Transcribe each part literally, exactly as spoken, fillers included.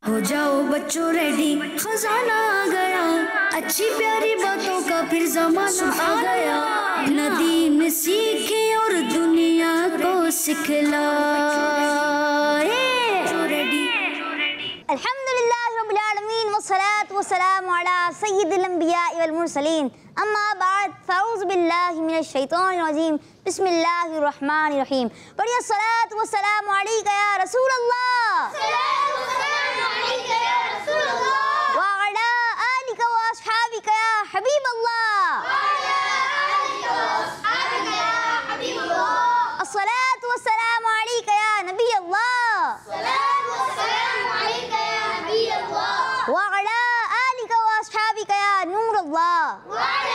हो जाओ बच्चों रेडी, खजाना आ गया, अच्छी प्यारी बातों का फिर जमाना आ गया। नदी में सीखे और दुनिया को सिखलाए। अल्हम्दुलिल्लाह रब्बिल आलमीन वस्सलातु वस्सलामु अला सय्यिदिल अंबिया वल मुरसलीन, अम्मा बाद, फ़अऊज़ु बिल्लाहि मिनश शैतानिर रजीम, बिस्मिल्लाहिर रहमानिर रहीम। बढ़िया सलात व सलाम अलैका या रसूल अल्लाह, व अला आलिका व अस्हाबिका या हबीब अल्लाह, अस्सलातु व सलाम अलैका या नबी अल्लाह, व अला आलिका व अस्हाबिका या नूर अल्लाह।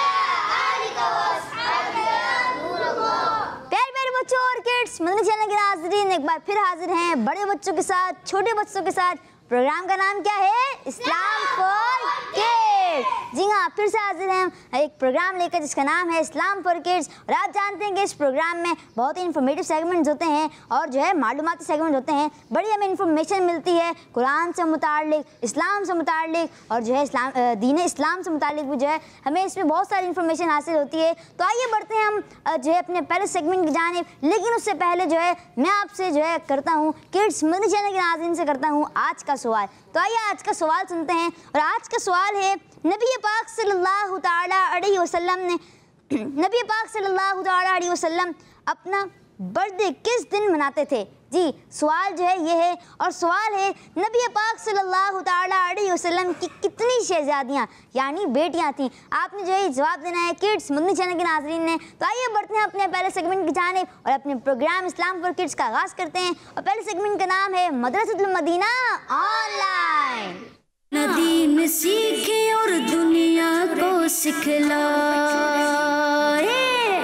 प्यारे प्यारे बच्चों और किड्स, मदनी चैनल के नाज़रीन एक बार फिर हाजिर हैं बड़े बच्चों के साथ, छोटे बच्चों के साथ। प्रोग्राम का नाम क्या है? इस्लाम फॉर किड्स। जी हाँ, फिर से हाजिर हैं एक प्रोग्राम लेकर जिसका नाम है इस्लाम फॉर किड्स। और आप जानते हैं कि इस प्रोग्राम में बहुत ही इन्फॉर्मेटिव सेगमेंट्स होते हैं और जो है मालूमाती सेगमेंट होते हैं। बड़ी हमें इन्फॉर्मेशन मिलती है कुरान से मुताल्लिक, इस्लाम से मुताल्लिक और जो है इस्लाम दीन इस्लाम से मुताल्लिक भी जो है हमें इसमें बहुत सारी इन्फॉर्मेशन हासिल होती है। तो आइए बढ़ते हैं हम जो है अपने पहले सेगमेंट की जानिब। लेकिन उससे पहले जो है मैं आपसे जो है करता हूँ किड्स मदनी चैनल के नाज़रीन से करता हूँ आज का सवाल। तो आइए आज का सवाल सुनते हैं। और आज का सवाल है, नबी पाक सल्लल्लाहु ताला अलैहि वसल्लम ने नबी पाक सल्लल्लाहु ताला अलैहि वसल्लम अपना बर्थडे किस दिन मनाते थे? जी सवाल जो है ये है। और सवाल है, नबी पाक सल्लल्लाहु ताला अलैहि वसल्लम की कितनी शहजादियाँ यानी बेटियाँ थीं? आपने जो है जवाब देना है किड्स मदनी चैनल के नाज़रीन ने। तो आइए बढ़ते हैं अपने पहले सेगमेंट की जानिब और अपने प्रोग्राम इस्लाम फॉर किड्स का आगाज़ करते हैं। और पहले सेगमेंट का नाम है मदरसतुल मदीना ऑनलाइन। नदी में सीखे और दुनिया को सिखलाए।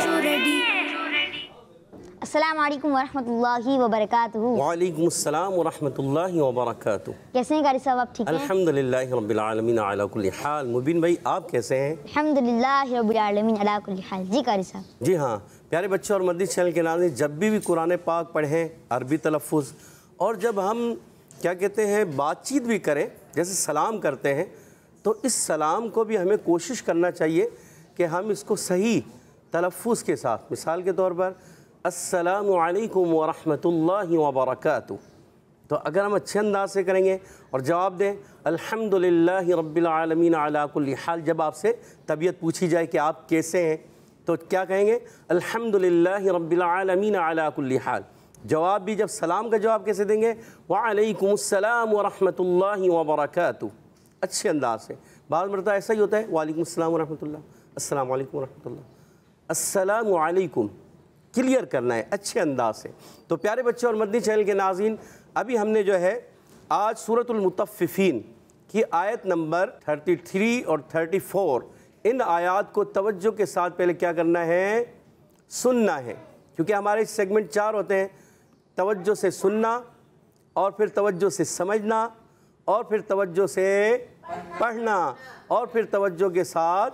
अस्सलाम वालेकुम वरहमतुल्लाहि वबरकातुहू। वालेकुम अस्सलाम वरहमतुल्लाहि वबरकातुहू। कैसे हैं कारी साहब, आप ठीक हैं? अल्हम्दुलिल्लाहि रब्बिल आलमीन अला कुल्ली हाल। मुबीन भाई आप कैसे हैं? अल्हम्दुलिल्लाहि रब्बिल आलमीन अला कुल्ली हाल। जी कारी साहब। जी हाँ प्यारे बच्चों और मदनी चैनल के नाज़रीन, जब भी भी कुरान पाक पढ़ें अरबी तलफ़्फ़ुज़, और जब हम क्या कहते हैं बातचीत भी करें जैसे सलाम करते हैं, तो इस सलाम को भी हमें कोशिश करना चाहिए कि हम इसको सही तलफ़्फ़ुज़ के साथ, मिसाल के तौर पर अस्सलामु अलैकुम व रहमतुल्लाहि व बरकातुहू, तो अगर हम अच्छे अंदाज से करेंगे और जवाब दें अल्हम्दुलिल्लाहि रब्बिल आलमीन अला कुल्ली हाल, जब आपसे तबीयत पूछी जाए कि आप कैसे हैं तो क्या कहेंगे? अल्हम्दुलिल्लाहि रब्बिल आलमीन अला कुल्ली हाल। जवाब भी जब सलाम का जवाब कैसे देंगे? वालेकुम अस्सलाम व रहमतुल्लाहि व बरकातुहू, अच्छे अंदाज से। बाद मरतबा ऐसा ही होता है वालेकुम अस्सलाम व रहमतुल्लाह, अस्सलाम वालेकुम व रहमतुल्लाह, अस्सलामु अलैकुम, क्लियर करना है अच्छे अंदाज से। तो प्यारे बच्चों और मदनी चैनल के नाज़रीन, अभी हमने जो है आज सूरतुल मुतफ़्फ़िफ़ीन की आयत नंबर तैंतीस और चौंतीस, इन आयात को तवज्जो के साथ पहले क्या करना है? सुनना है, क्योंकि हमारे सेगमेंट चार होते हैं, तवज्जो से सुनना और फिर तवज्जो से समझना और फिर तवज्जो से पढ़ना और फिर तवज्जो के साथ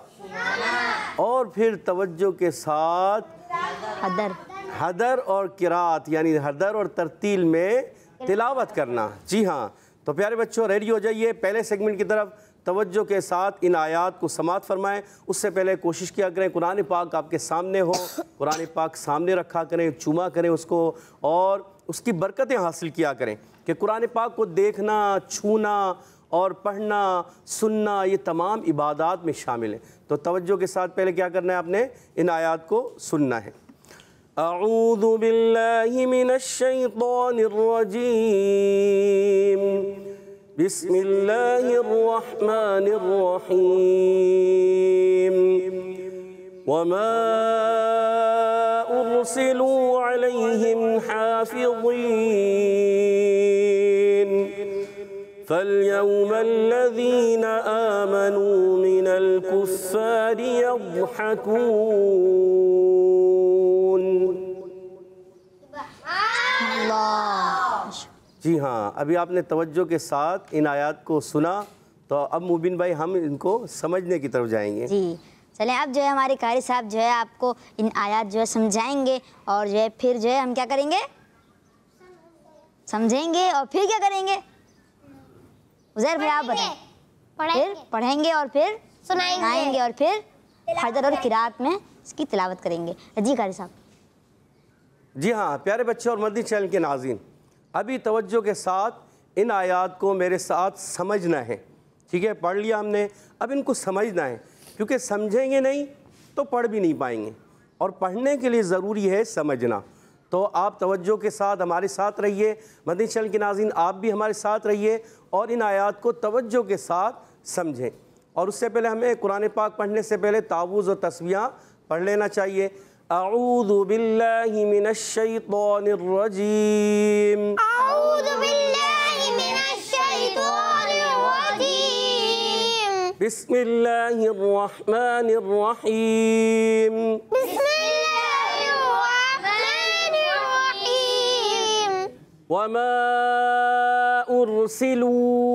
और फिर तवज्जो के साथ हदर हदर और किरात यानी हदर और तरतील में तिलावत करना। जी हाँ, तो प्यारे बच्चों रेडी हो जाइए, पहले सेगमेंट की तरफ तवज्जो के साथ इन आयात को समात फरमाएं। उससे पहले कोशिश किया करें कुरान पाक आपके सामने हो, कुरान पाक सामने रखा करें, चूमा करें उसको और उसकी बरकतें हासिल किया करें कि कुरान पाक को देखना, छूना और पढ़ना, सुनना, ये तमाम इबादात में शामिल है। तो तवज्जो के साथ पहले क्या करना है? आपने इन आयात को सुनना है। अऊज़ु बिल्लाहि मिनश शैतानिर रजीम, बिस्मिल्लाहिर रहमानिर रहीम, वमा उरसिलू अलैहिम हाफ़िज़ीन, फ़ल्यौमल्लज़ीना आमनू मिनल कुफ़्फ़ारि यज़हकून। जी हाँ, अभी आपने तवज्जो के साथ इन आयात को सुना, तो अब मुबीन भाई हम इनको समझने की तरफ जाएंगे। जी चलें, अब जो है हमारे कारी साहब जो है आपको इन आयात जो है समझाएंगे और जो है फिर जो है हम क्या करेंगे? समझेंगे और फिर क्या करेंगे? उज़ैर भाई आप बताएं। फिर पढ़ेंगे और फिर सुनाएंगे और फिर हदर और किरात में इसकी तिलावत करेंगे। जी कारी साहब। जी हाँ प्यारे बच्चे और मदनी चैनल के नाज़रीन, अभी तवज्जो के साथ इन आयात को मेरे साथ समझना है। ठीक है, पढ़ लिया हमने, अब इनको समझना है, क्योंकि समझेंगे नहीं तो पढ़ भी नहीं पाएंगे, और पढ़ने के लिए ज़रूरी है समझना। तो आप तवज्जो के साथ हमारे साथ रहिए, मदनी चैनल के नाज़रीन आप भी हमारे साथ रहिए और इन आयात को तवज्जो के साथ समझें। और उससे पहले हमें कुरान पाक पढ़ने से पहले तावूज़ और तस्बीह पढ़ लेना चाहिए। अऊज़ु बिल्लाहि मिनश शैतानिर रजीम, अऊज़ु बिल्लाहि मिनश शैतानिर रजीम, बिस्मिल्लाहिर रहमानिर रहीम, बिस्मिल्लाहिर रहमानिर रहीम, वमा उरसिलू,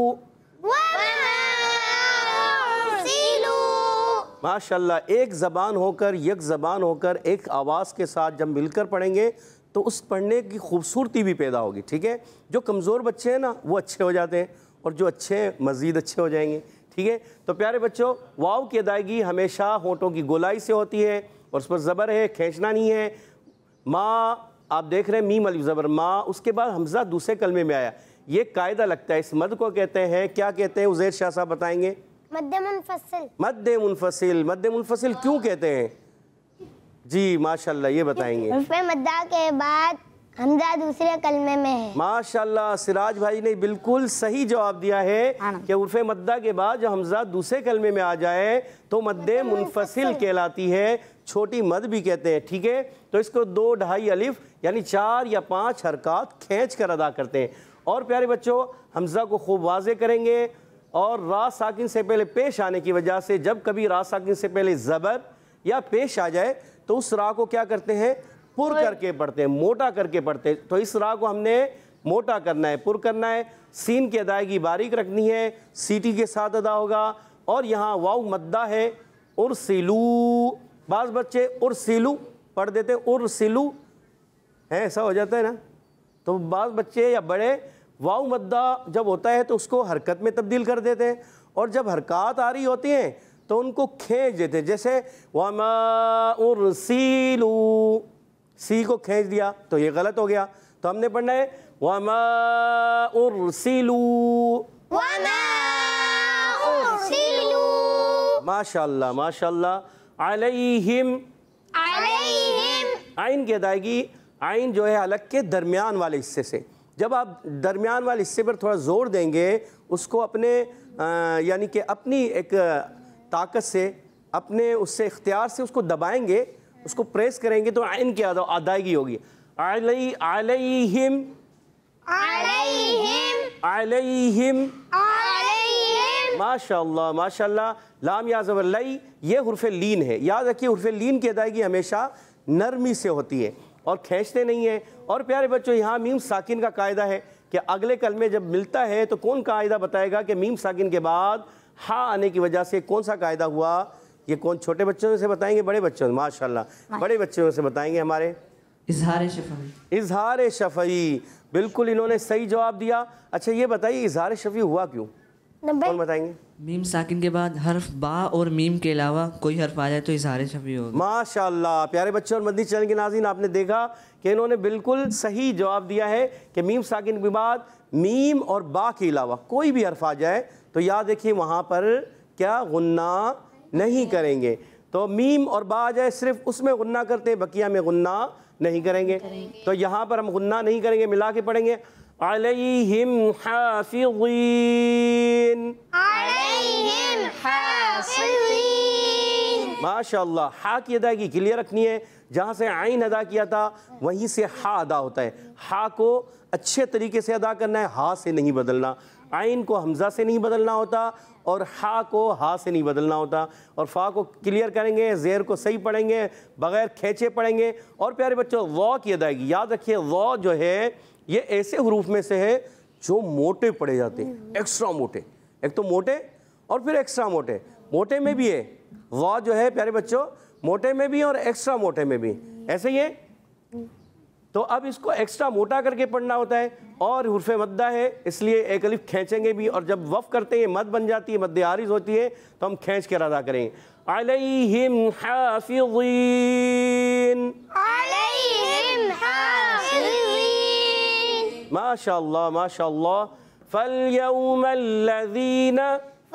माशाल्लाह एक ज़बान होकर एक ज़बान होकर एक आवाज़ के साथ जब मिलकर पढ़ेंगे तो उस पढ़ने की खूबसूरती भी पैदा होगी। ठीक है, जो कमज़ोर बच्चे हैं ना वो अच्छे हो जाते हैं और जो अच्छे हैं मज़ीद अच्छे हो जाएंगे। ठीक है, तो प्यारे बच्चों वाव की अदायगी हमेशा होंठों की गोलाई से होती है और उस पर ज़बर है, खींचना नहीं है। माँ आप देख रहे हैं मीम अलिफ ज़बर माँ, उसके बाद हमज़ा दूसरे कलमे में आया, ये कायदा लगता है। इस मद को कहते हैं, क्या कहते हैं उज़ैर शाह साहब बताएंगे? मद्दे मुनफसिल। मद्दे मुनफसिल। मद्दे मुनफसिल क्यों कहते हैं? जी माशाल्लाह ये बताएंगे। उसमें मद्दा के बाद हमजा दूसरे कलमे में है। माशाल्लाह सिराज भाई ने बिल्कुल सही जवाब दिया है कि उर्फ़े मद्दा के बाद जो हमजा दूसरे कलमे में आ जाए तो मद्दे मुनफसिल कहलाती है, छोटी मद भी कहते हैं। ठीक है, तो इसको दो ढाई अलिफ यानी चार या पाँच हरकत खींच कर अदा करते हैं। और प्यारे बच्चों हमजा को खूब वाज़े करेंगे और रा साकिन से पहले पेश आने की वजह से जब कभी रा साकिन से पहले ज़बर या पेश आ जाए तो उस रा को क्या करते हैं? पुर करके पढ़ते हैं, मोटा करके पढ़ते हैं। तो इस रा को हमने मोटा करना है, पुर करना है। सीन की अदायगी बारीक रखनी है, सीटी के साथ अदा होगा। और यहाँ वाव मद्दा है, उर्सिलू। बाज़ बच्चे उर्सिलू पढ़ देते हैं, उर्सिलू है, ऐसा हो जाता है ना। तो बाज़ बच्चे या बड़े वाव मद्दा जब होता है तो उसको हरकत में तब्दील कर देते हैं, और जब हरकत आ रही होती हैं तो उनको खींच देते हैं। जैसे वमा उर्सिलू, सी को खींच दिया तो ये गलत हो गया। तो हमने पढ़ना है वमा उर्सिलू, वमा उर्सिलू, माशाल्लाह माशाल्लाह। अलैहिम, अलैहिम, आइन की अदायगी, आइन जो है हलक के दरमियान वाले हिस्से से, जब आप दरमियान वाले हिस्से पर थोड़ा ज़ोर देंगे, उसको अपने यानी कि अपनी एक ताकत से, अपने उससे इख्तियार से उसको दबाएंगे, उसको प्रेस करेंगे तो आइन की अदायगी होगी। अलैहिम, अलैहिम, अलैहिम, अलैहिम, माशाल्लाह माशाल्लाह। लाम या ज़बर लई, ये हुर्फ़े लीन है, याद रखिए हुर्फ़े लीन की अदायगी हमेशा नरमी से होती है और खींचते नहीं है। और प्यारे बच्चों यहाँ मीम साकिन का कायदा है कि अगले कलमे जब मिलता है तो कौन कायदा बताएगा कि मीम साकिन के बाद हा आने की वजह से कौन सा कायदा हुआ? ये कौन छोटे बच्चों से बताएंगे, बड़े बच्चों? माशाल्लाह बड़े बच्चों से बताएंगे हमारे। इजहार शफ़ई। इजहार शफ़ई, बिल्कुल इन्होंने सही जवाब दिया। अच्छा ये बताइए इजहार शफ़ई हुआ क्यों, कौन बताएंगे? मीम साकिन के बाद हर्फ बा और मीम के अलावा कोई हर्फ आ जाए तो इजहार शफ़ई होगा। माशाल्लाह प्यारे बच्चों और मदनी चैनल के नाज़रीन, आपने देखा कि इन्होंने बिल्कुल सही जवाब दिया है कि मीम साकिन के बाद मीम और बा के अलावा कोई भी हर्फ आ जाए तो याद रखिए वहाँ पर क्या गुन्ना नहीं करेंगे। तो मीम और बा आ जाए सिर्फ उसमें गुन्ना करते हैं, बकिया में गुन्ना नहीं करेंगे। तो यहाँ पर हम गुन्ना नहीं करेंगे, मिला के पढ़ेंगे अलैहिम हाफिज़ीन, अलैहिम हाफिज़ीन। माशाल्लाह। हा की अदायगी क्लियर रखनी है, जहाँ से आइन अदा किया था वहीं से हा अदा होता है। हा को अच्छे तरीके से अदा करना है, हा से नहीं बदलना। आइन को हमज़ा से नहीं बदलना होता और हा को हा से नहीं बदलना होता। और फ़ा को क्लियर करेंगे, ज़ेर को सही पढ़ेंगे, बग़ैर खींचे पढ़ेंगे। और प्यारे बच्चों वॉ की अदायगी याद रखिए, वॉ जो है ये ऐसे हरूफ में से है जो मोटे पढ़े जाते हैं, एक्स्ट्रा मोटे। एक तो मोटे और फिर एक्स्ट्रा मोटे, मोटे में भी है वॉ जो है प्यारे बच्चों, मोटे में भी और एक्स्ट्रा मोटे में भी। ऐसे ही है तो अब इसको एक्स्ट्रा मोटा करके पढ़ना होता है और हुर्फ़े मद्दा है इसलिए एक अलिफ खींचेंगे भी, और जब वफ़ करते हैं मद बन जाती है, मद्दे आरिज़ होती है, तो हम खींच कर अदा करेंगे। अलैहिम हाफ़िज़ीन, अलैहिम हाफ़िज़ीन, माशाअल्लाह माशाअल्लाह। फ़लयौमल्लज़ीना,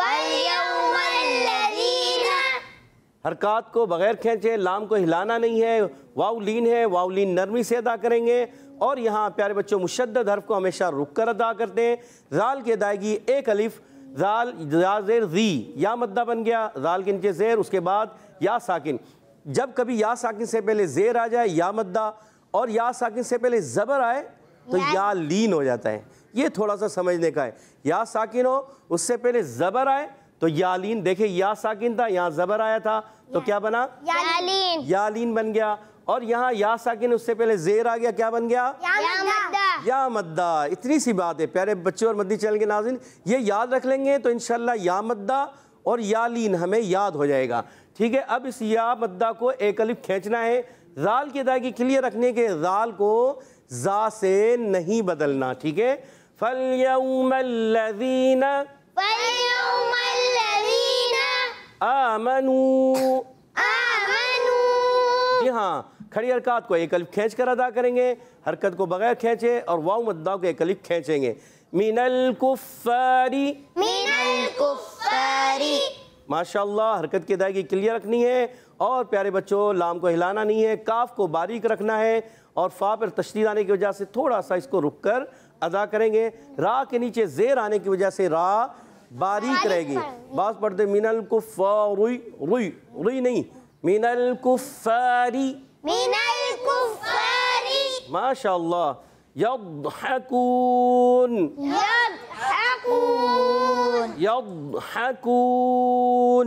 फ़लयौमल्लज़ीना, हरकत को बगैर खींचे, लाम को हिलाना नहीं है, वाव लीन है, वाव लीन नरमी से अदा करेंगे। और यहाँ प्यारे बच्चों मुशद्दद हर्फ को हमेशा रुक कर अदा करते हैं। जाल की अदायगी एक अलिफ, जाल जेर ज़ी, या मद्दा बन गया, जाल के नीचे ज़ेर, उसके बाद या साकिन। जब कभी या साकिन से पहले ज़ेर आ जाए या मद्दा, और या साकिन से पहले ज़बर आए तो या लीन हो जाता है। ये थोड़ा सा समझने का है। या साकिन हो, उससे पहले ज़बर आए तो यालीन। देखिए या साकिन था, यहाँ ज़बर आया था तो क्या बना? यालीन, यालीन बन गया। और यहाँ या साकिन, उससे पहले ज़ेर आ गया, क्या बन गया? या मद्दा, या मद्दा। इतनी सी बात है प्यारे बच्चों और मद्दी चैनल के नाज़रीन, ये याद रख लेंगे तो इंशाल्लाह या मद्दा और यालीन हमें याद हो जाएगा। ठीक है, अब इस या मद्दा को एक अलिफ खींचना है। जाल की अदायगी क्लियर रखने के, जाल को जा से नहीं बदलना। ठीक है, फलयौमल्लज़ीना, फ़लयौमल्लज़ीना आमनू, आमनू, जी हाँ, खड़ी हरकत को एक अलिफ खींच कर अदा करेंगे, हरकत को बगैर खींचे, और वाव मद्दा को एक अलिफ खींचेंगे। मिनल कुफ़ारी, मिनल कुफ़ारी, माशाअल्लाह। हरकत की अदायगी क्लियर रखनी है, और प्यारे बच्चों लाम को हिलाना नहीं है, काफ को बारीक रखना है, और फा पर तशदीद आने की वजह से थोड़ा सा इसको रुक कर अदा करेंगे। रा के नीचे ज़ेर आने की वजह से रा बारीक रहेगी। बात पढ़ते मिनल कुफ़ारी, रुई रुई नहीं, मिनल कुफ़ारी, मिनल कुफ़ारी, माशाअल्लाह। यद्हकून, यद्हकून, यद्हकून,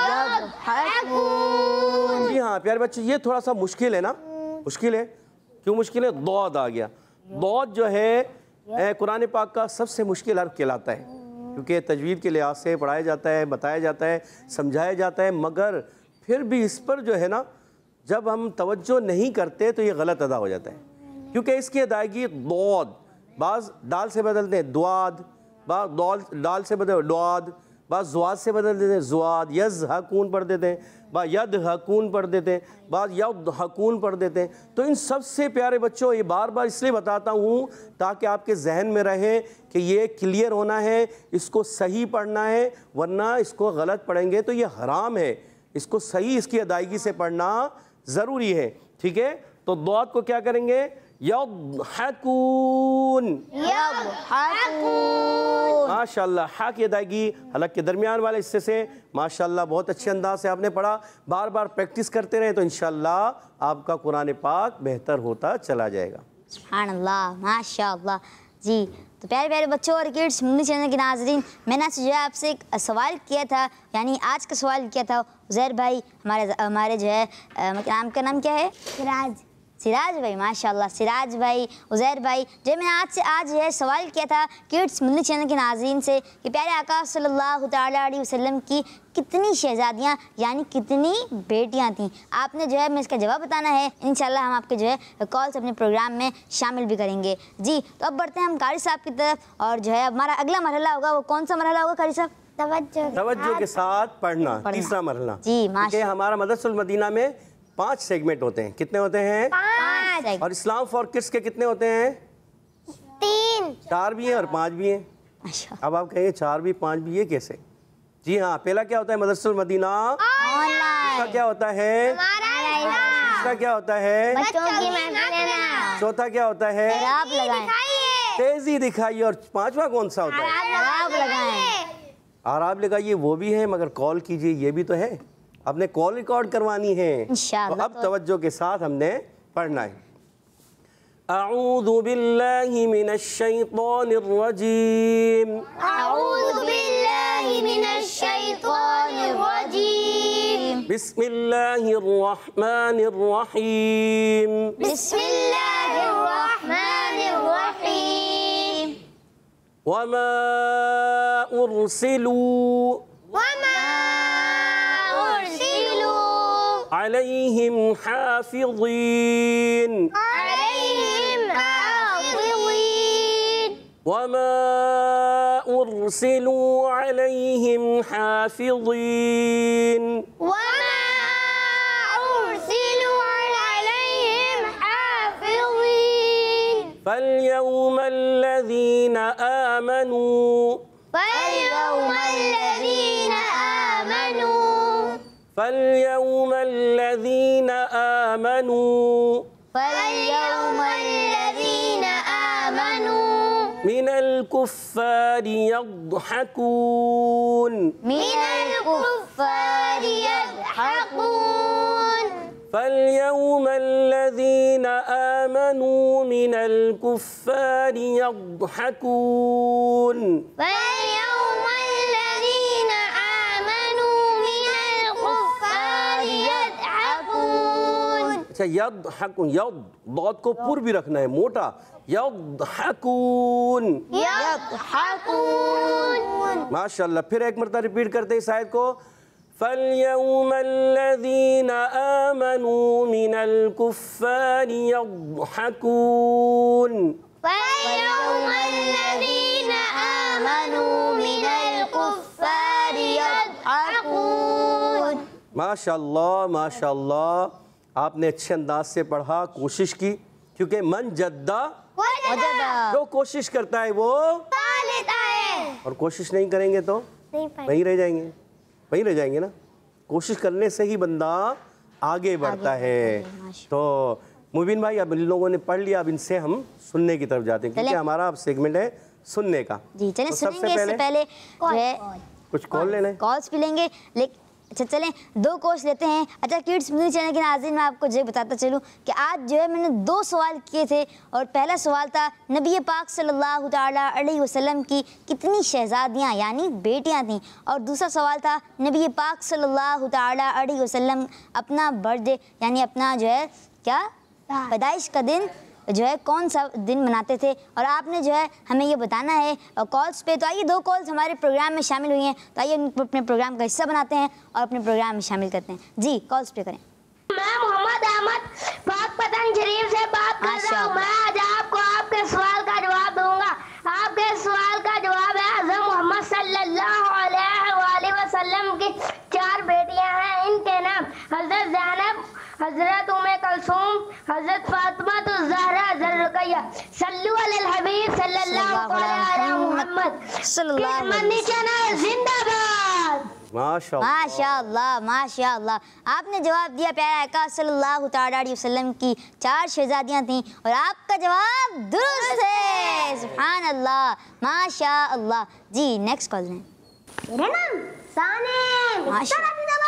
यद्हकून। जी हाँ प्यारे बच्चे, ये थोड़ा सा मुश्किल है ना, मुश्किल है। क्यों मुश्किल है? दौद आ गया। दौद जो है कुरान पाक का सबसे मुश्किल हर्फ कहलाता है, क्योंकि तजवीद के लिहाज से पढ़ाया जाता है, बताया जाता है, समझाया जाता है, मगर फिर भी इस पर जो है ना, जब हम तवज्जो नहीं करते तो ये गलत अदा हो जाता है, क्योंकि इसकी अदायगी दौद, बाज़ दाल से बदलते हैं द्वाद, बाज़ दौल दाल से बदल द्वाद, बाज़ ज़ुआद से बदल देते हैं ज़ुआद, यज़ हकून पढ़ देते हैं, बा यद हकून पढ़ देते हैं, बाज़ यद हकून पढ़ देते हैं। तो इन सबसे प्यारे बच्चों ये बार बार इसलिए बताता हूँ ताकि आपके जहन में रहे कि ये क्लियर होना है, इसको सही पढ़ना है, वरना इसको गलत पढ़ेंगे तो ये हराम है। इसको सही इसकी अदायगी से पढ़ना ज़रूरी है। ठीक है, तो दौद को क्या करेंगे? यद्हकून, यद्हकून, माशाअल्लाह। हा की अदायगी हलक के दरमियान वाले हिस्से से माशाअल्लाह बहुत अच्छे अंदाज से आपने पढ़ा। बार बार प्रैक्टिस करते रहें तो इंशाअल्लाह आपका कुरान पाक बेहतर होता चला जाएगा। सुभान अल्लाह, माशाअल्लाह जी। तो प्यारे प्यारे बच्चों और किड्स मुन्नी चैनल के नाजरीन, मैंने आज जो है आपसे एक सवाल किया था, यानी आज का सवाल किया था उज़ैर भाई, हमारे हमारे जो है नाम का नाम क्या है? सिराज, सिराज भाई, माशाअल्लाह सिराज भाई, उज़ैर भाई, जो मैंने आज से आज यह सवाल किया था किड्स मुन्नी चैनल के नाज़रीन से कि प्यारे आका सल्लल्लाहु तआला अलैहि वसल्लम की कितनी शहज़ादियाँ यानी कितनी बेटियाँ थीं। आपने जो है मैं इसका जवाब बताना है। इंशाल्लाह हम आपके जो है कॉल्स अपने प्रोग्राम में शामिल भी करेंगे जी। तो अब बढ़ते हैं हम कारी साहब की तरफ, और जो है हमारा अगला मरहला होगा वो कौन सा मरहला होगा कारी साहब? तवज्जो, तवज्जो के साथ पढ़ना, तीसरा मरहला जी। माशाअल्लाह। हमारा मदरसुल मदीना में पांच सेगमेंट होते हैं। कितने होते हैं? पाँच। और इस्लाम फॉर किड्स के कितने होते हैं? तीन, चार भी हैं और पांच भी हैं। अच्छा, अब आप कहेंगे चार भी पांच भी ये कैसे? जी हाँ, पहला क्या होता है? मदरसुल मदीना। दूसरा क्या होता है? तीसरा क्या होता है? बच्चों की महफिल, चौथा क्या होता है? आप लगाएं, तेजी दिखाइए। और पांचवा कौन सा होता है? आप लगाएं, आराब लगाइए, वो भी है, मगर कॉल कीजिए, ये भी तो है। आपने कॉल रिकॉर्ड करवानी है। इंशाअल्लाह। तो अब तवज्जो के साथ हमने पढ़ना है। अऊज़ु बिल्लाहि मिनश शैतानिर रजीम, अऊज़ु बिल्लाहि मिनश शैतानिर रजीम, बिस्मिल्लाहिर रहमानिर रहीम, बिस्मिल्लाहिर रहमानिर रहीम, वमा उरसिलू वमा उरसिलू अलैहिम हाफिज़ीन, अलैहिम वमा उर्सिलू अलैहिम हाफिज़ीन वमा उर्सिलू अलैहिम हाफिज़ीन फल्यौमल्लज़ीना आमनू फल्यौमल्लज़ीना आमनू फल्यौमल्लज़ीना आमनू फल्यौमल्लज़ीना आमनू मिनल कुफ़्फ़ारि यضحकून मिनल कुफ़्फ़ारि यضحकून फल्यौमल्लज़ीना आमनू मिनल कुफ़्फ़ारि यضحकून फल्यौमल्लज़ीना आमनू मिनल कुफ़्फ़ारि यضحकून। अच्छा यضحकून, यद बहुत को पुर भी रखना है, मोटा यضحकून यضحकून। माशाल्लाह। फिर एक मरतबा रिपीट करते हैं इस आयत को, फल्यौमल्लज़ीना आमनू मिनल कुफ़्फ़ारि यضحकून फल्यौमल्लज़ीना आमनू मिनल कुफ़्फ़ारि यضحकून। माशाल्लाह माशाल्लाह, आपने अच्छे अंदाज से पढ़ा, कोशिश की, क्योंकि मन जद्दा जो कोशिश करता है वो पा लेता है। और कोशिश नहीं करेंगे तो वहीं रह जाएंगे, वहीं रह जाएंगे ना। कोशिश करने से ही बंदा आगे बढ़ता है। तो मुबीन भाई, अब इन लोगों ने पढ़ लिया, अब इनसे हम सुनने की तरफ जाते हैं, क्योंकि हमारा अब सेगमेंट है सुनने का। जी चलें, तो सुनेंगे। इससे पहले जो है कुछ कॉल लेना है। कॉल्स भी लेंगे, लेकिन अच्छा चलें दो कोर्स लेते हैं। अच्छा किड्स म्यूजिक चैनल के नाज़रीन, मैं आपको जो बताता चलूँ कि आज जो है मैंने दो सवाल किए थे, और पहला सवाल था नबी पाक सल्लल्लाहु ताला अलैहि वसल्लम की कितनी शहज़ादियाँ यानी बेटियाँ थीं, और दूसरा सवाल था नबी पाक सल्लल्लाहु ताला अलैहि वसल्लम अपना बर्थडे यानी अपना जो है क्या पैदाइश का दिन जो है कौन सा दिन मनाते थे, और आपने जो है हमें ये बताना है कॉल्स पे। तो आइए, दो कॉल्स हमारे प्रोग्राम में शामिल हुई हैं, तो आइए अपने प्रोग्राम का हिस्सा बनाते हैं और अपने प्रोग्राम में शामिल करते हैं। जी कॉल्स पे करें। मैं मोहम्मद अहमद पाक पतन शरीफ से बात कर रहा हूँ। मैं आज आपको आपके सवाल का जवाब दूंगा। आपके सवाल का जवाब है, हज़रत मोहम्मद सल्लल्लाहु अलैहि वसल्लम की चार बेटियां हैं। इनके नाम हज़रत ज़ैनब, हज़रत उम्मे कुलसूम, हज़रत फातिमा तो ज़हरा, हज़रत रुक़ैया। सल्लु अलल हबीब सल्लल्लाहु अलैहि मुहम्मद सल्लल्लाहु अलैहि चैनल जिंदाबाद। माशाल्लाह माशाअल्लाह माशाअल्लाह, आपने जवाब दिया प्यारे आका सल्लल्लाहु ताला अलैहि वसल्लम की चार शहजादियाँ थीं, और आपका जवाब दुरुस्त है। सुभान अल्लाह माशाअल्लाह। जी नेक्स्ट कॉल है। मेरा नाम सानिम माशा-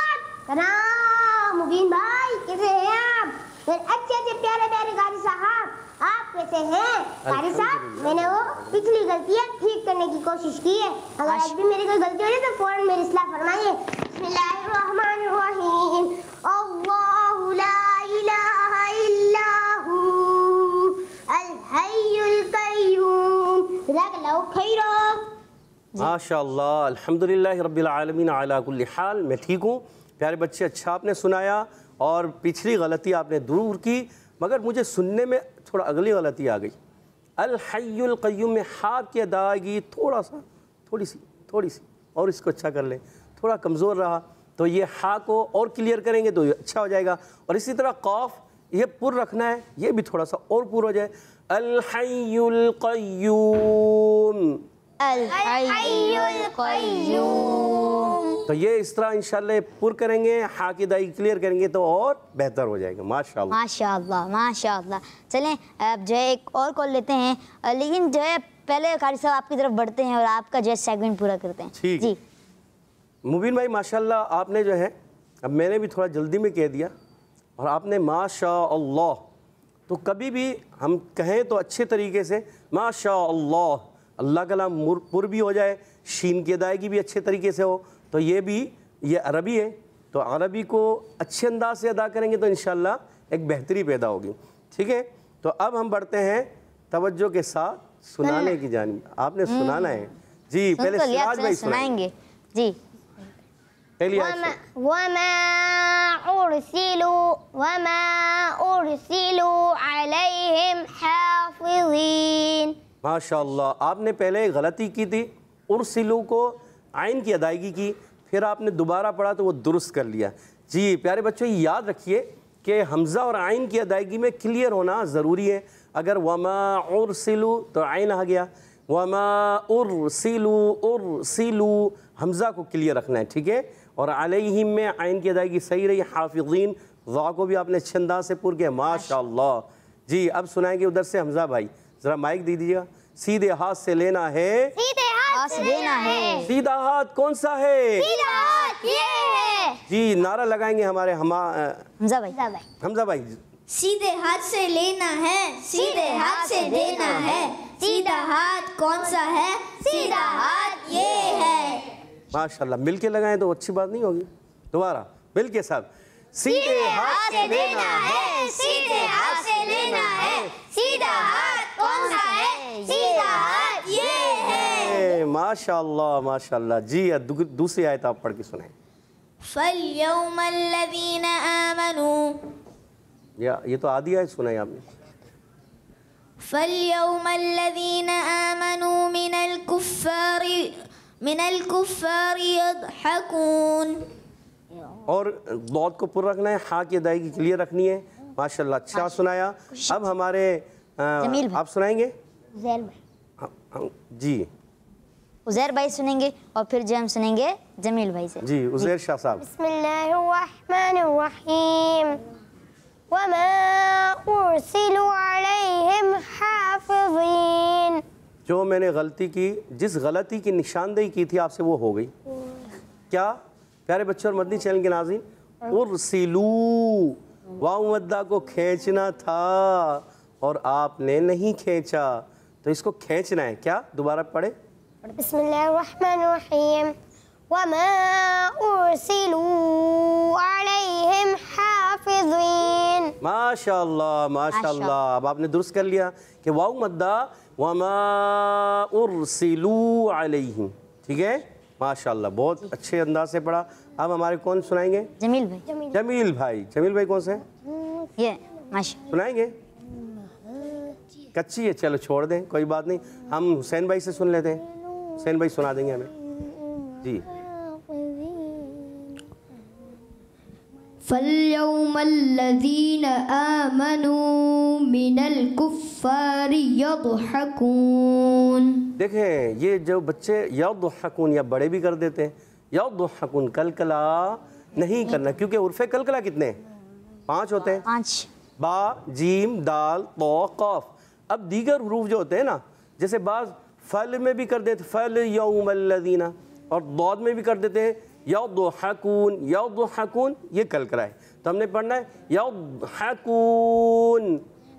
कनाम मुबीन भाई, कैसे हैं आप? मेरे अच्छे अच्छे प्यारे प्यारे कारी साहब, आप कैसे हैं? कारी साहब, मैंने वो पिछली गलतियाँ ठीक करने की कोशिश की है। अगर आज भी मेरी कोई गलती हो जाए तो फौरन मेरी इस्लाह फरमाइए। बिस्मिल्लाहिर्रहमानिर्रहीम। अल्लाहु ला इलाहा इल्ला हू अल हय्युल कय्यूम। जज़ाकल्लाहु खैरन। माशाअल्लाह, अल्हम्दुलिल्लाह रब्बिल आलमीन अला कुल्ली हाल। मैं ठीक हूँ प्यारे बच्चे, अच्छा आपने सुनाया और पिछली गलती आपने दूर की, मगर मुझे सुनने में थोड़ा अगली गलती आ गई। अल हय्युल कय्यूम में हा की अदायगी थोड़ा सा थोड़ी सी थोड़ी सी और इसको अच्छा कर लें, थोड़ा कमज़ोर रहा, तो ये हा को और क्लियर करेंगे तो ये अच्छा हो जाएगा। और इसी तरह कौफ, ये पुर रखना है, ये भी थोड़ा सा और पुर हो जाए। अल हय्युल कय्यूम, अल हय्युल कय्यूम। तो ये इस तरह इंशाल्लाह पुर करेंगे, हा की दाई क्लियर करेंगे तो और बेहतर हो जाएगा। माशाल्लाह माशाअल्लाह माशाअल्लाह। चलें अब जो है एक और कॉल लेते हैं, लेकिन जो है पहले कारी साहब आपकी तरफ बढ़ते हैं और आपका जो है सेगमेंट पूरा करते हैं। ठीक जी मुबीन भाई, माशाल्लाह आपने जो है, अब मैंने भी थोड़ा जल्दी में कह दिया और आपने माशाअल्लाह, तो कभी भी हम कहें तो अच्छे तरीके से माशाअल्लाह, अल्लाह का नाम पुर भी हो जाए, शीन की अदायगी भी अच्छे तरीके से हो, तो ये भी ये अरबी है, तो अरबी को अच्छे अंदाज से अदा करेंगे तो इंशाल्लाह एक बेहतरी पैदा होगी। ठीक है, तो अब हम बढ़ते हैं तवज्जो के साथ सुनाने की जानिब। आपने सुनाना है जी, पहले सुन तो लिया, सिराज भाई सुनाएंगे जी। पहली आयत से। वमा उरसिलू वमा उरसिलू अलैहिम हाफिज़ीन माशाअल्लाह। आपने पहले गलती की थी, उर्सिलू को आइन की अदायगी की, फिर आपने दोबारा पढ़ा तो वो दुरुस्त कर लिया। जी प्यारे बच्चों, ये याद रखिए कि हमज़ा और आइन की अदायगी में क्लियर होना ज़रूरी है। अगर वमा उर्सिलू तो आइन आ गया, वमा उर्सिलू उर्सिलू हमज़ा को क्लियर रखना है, ठीक है। और अलैहिम में आइन की अदायगी सही रही। हाफिज़ीन ज़ा को भी आपने अच्छे अंदाज से पूर किया, माशाअल्लाह। जी अब सुनाएंगे उधर से हमज़ा भाई, ज़रा माइक दे दीजिएगा। सीधे हाथ से लेना है, सीधे हाथ से देना है। सीधा हाथ कौन सा है? सीधा हाथ ये है। जी नारा लगाएंगे हमारे हमा हमजा भाई। हमज़ा भाई। सीधे हाथ से लेना है, सीधे हाथ से देना है, सीधा हाथ कौन सा है? सीधा हाथ ये है। माशाल्लाह, मिल के लगाएं तो अच्छी बात नहीं होगी। दोबारा मिल के सब, सीधे हाथ से देना है, सीधे हाथ से लेना है, सीधा हाथ कौन सा है? सीधा हाथ ये है। माशाल्लाह माशाल्लाह। जी दू, दूसरी आयत आप पढ़ के सुनाएं। फल्यौमल्लज़ीना आमनू, या ये तो आधी आयत सुनाई आपने। फल्यौमल्लज़ीना आमनू मिनल कुफ्फारी मिनल कुफ्फारी यضحकून। और दौद को पूरा रखना है, हाँ की अदायगी क्लियर रखनी है। माशाल्लाह अच्छा सुनाया। अब हमारे आ, आप सुनाएंगे उज़ैर भाई। हाँ, हाँ, जी उज़ैर भाई सुनेंगे और फिर जो हम सुनेंगे जमील भाई से। जी उज़ैर शाह साहब। बिस्मिल्लाहिर्रहमानिर्रहीम। वमा उर्सिलू अलैहिम हाफ़िज़ीन। जो मैंने गलती की, जिस गलती की निशानदेही की थी आपसे वो हो गई। क्या प्यारे बच्चों और मदनी चैनल के नाज़रीन, उर्सिलू वाव मद्दा को खींचना था और आपने नहीं खींचा, तो इसको खींचना है। क्या दोबारा पढ़े? बिस्मिल्लाहिर्रहमानिर्रहीम। वमा उर्सिलू अलैहिम हाफ़िज़ीन। माशाअल्लाह माशाअल्लाह। अब आपने दुरुस्त कर लिया कि वाव मद्दा वमा उर्सिलू अलैहिम, ठीक है। माशाअल्लाह, बहुत अच्छे अंदाज से पढ़ा। अब हमारे कौन सुनाएंगे? जमील भाई। जमील भाई। जमील भाई कौन से ये माशा सुनाएंगे? कच्ची है, चलो छोड़ दें, कोई बात नहीं। हम हुसैन भाई से सुन लेते हैं। हुसैन भाई सुना देंगे हमें। जी फल्यौमल्लज़ीना आमनू मिनल कुफ्फारी यضحकून। देखें, ये जो बच्चे यضحकून या बड़े भी कर देते हैं, यضحकून कलकला नहीं करना, क्योंकि उर्फ़े कलकला कितने हैं? पाँच होते हैं। पाँच। बा, जीम, दाल, तो, कफ। अब दीगर हरूफ जो होते हैं ना, जैसे बाज़ फल में भी कर देते फल यौमल्लज़ीना, और दौद में भी कर देते हैं यضحकून यضحकून, ये कलकला है। तो हमने पढ़ना है यضحकून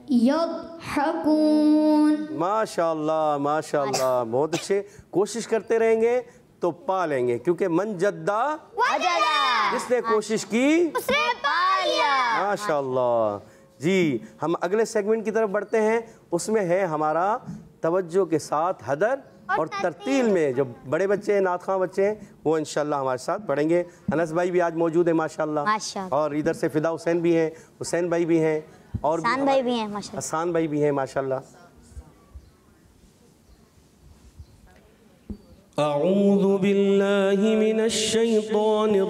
यضحकून। माशाअल्लाह माशाअल्लाह, बहुत अच्छे। कोशिश करते रहेंगे तो पा लेंगे, क्योंकि मन जद्दा जिसने कोशिश की उसने पा लिया। माशाअल्लाह। जी हम अगले सेगमेंट की तरफ बढ़ते हैं। उसमें है हमारा तवज्जो के साथ हदर और तरतील में जो बड़े बच्चे हैं, नातख़्वां बच्चे हैं, वो इंशाल्लाह हमारे साथ पढ़ेंगे। अनस भाई भी आज मौजूद है माशाल्लाह, माशाल्लाह। और इधर से फिदा हुसैन भी हैं, हुसैन भाई भी हैं, और हसान भाई भी हैं माशाल्लाह। हसान भाई भी हैं माशाल्लाह। अऊज़ु बिल्लाहि मिनश शैतानिर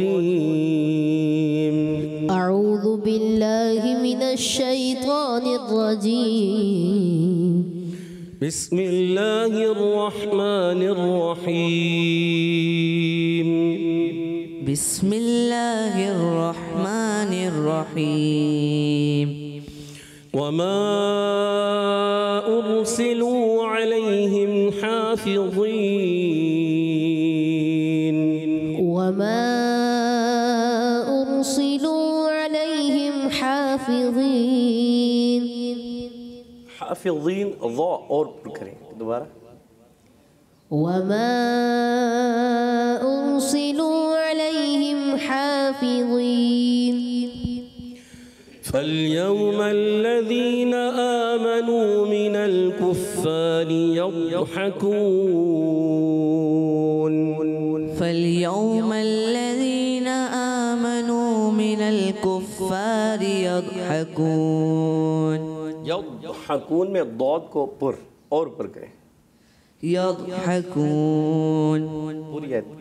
रजीम। अऊज़ु बिल्लाहि मिनश शैतानिर रजीम। बिस्मिल्लाहिर्रहमानिर्रहीम। बिस्मिल्लाहिर्रहमानिर्रहीम। वमा उर्सिलू अलैहिम हाफ़िज़ीन। वमा उर्सिलू अलैहिम हाफ़िज़ीन। हाफ़िज़ीन ज़ा और करें दोबारा। वमा उर्सिलू अलैहिम हाफ़िज़ीन। फल्यौमल्लज़ीना आमनू मिनल कुफ़्फ़ारि यضحकून। फल्यौमल्लज़ीना आमनू मिनल कुफ़्फ़ारि यضحकून। यضحकून में दौद को पुर, और ऊपर करें। यضहकून पूरी आयत।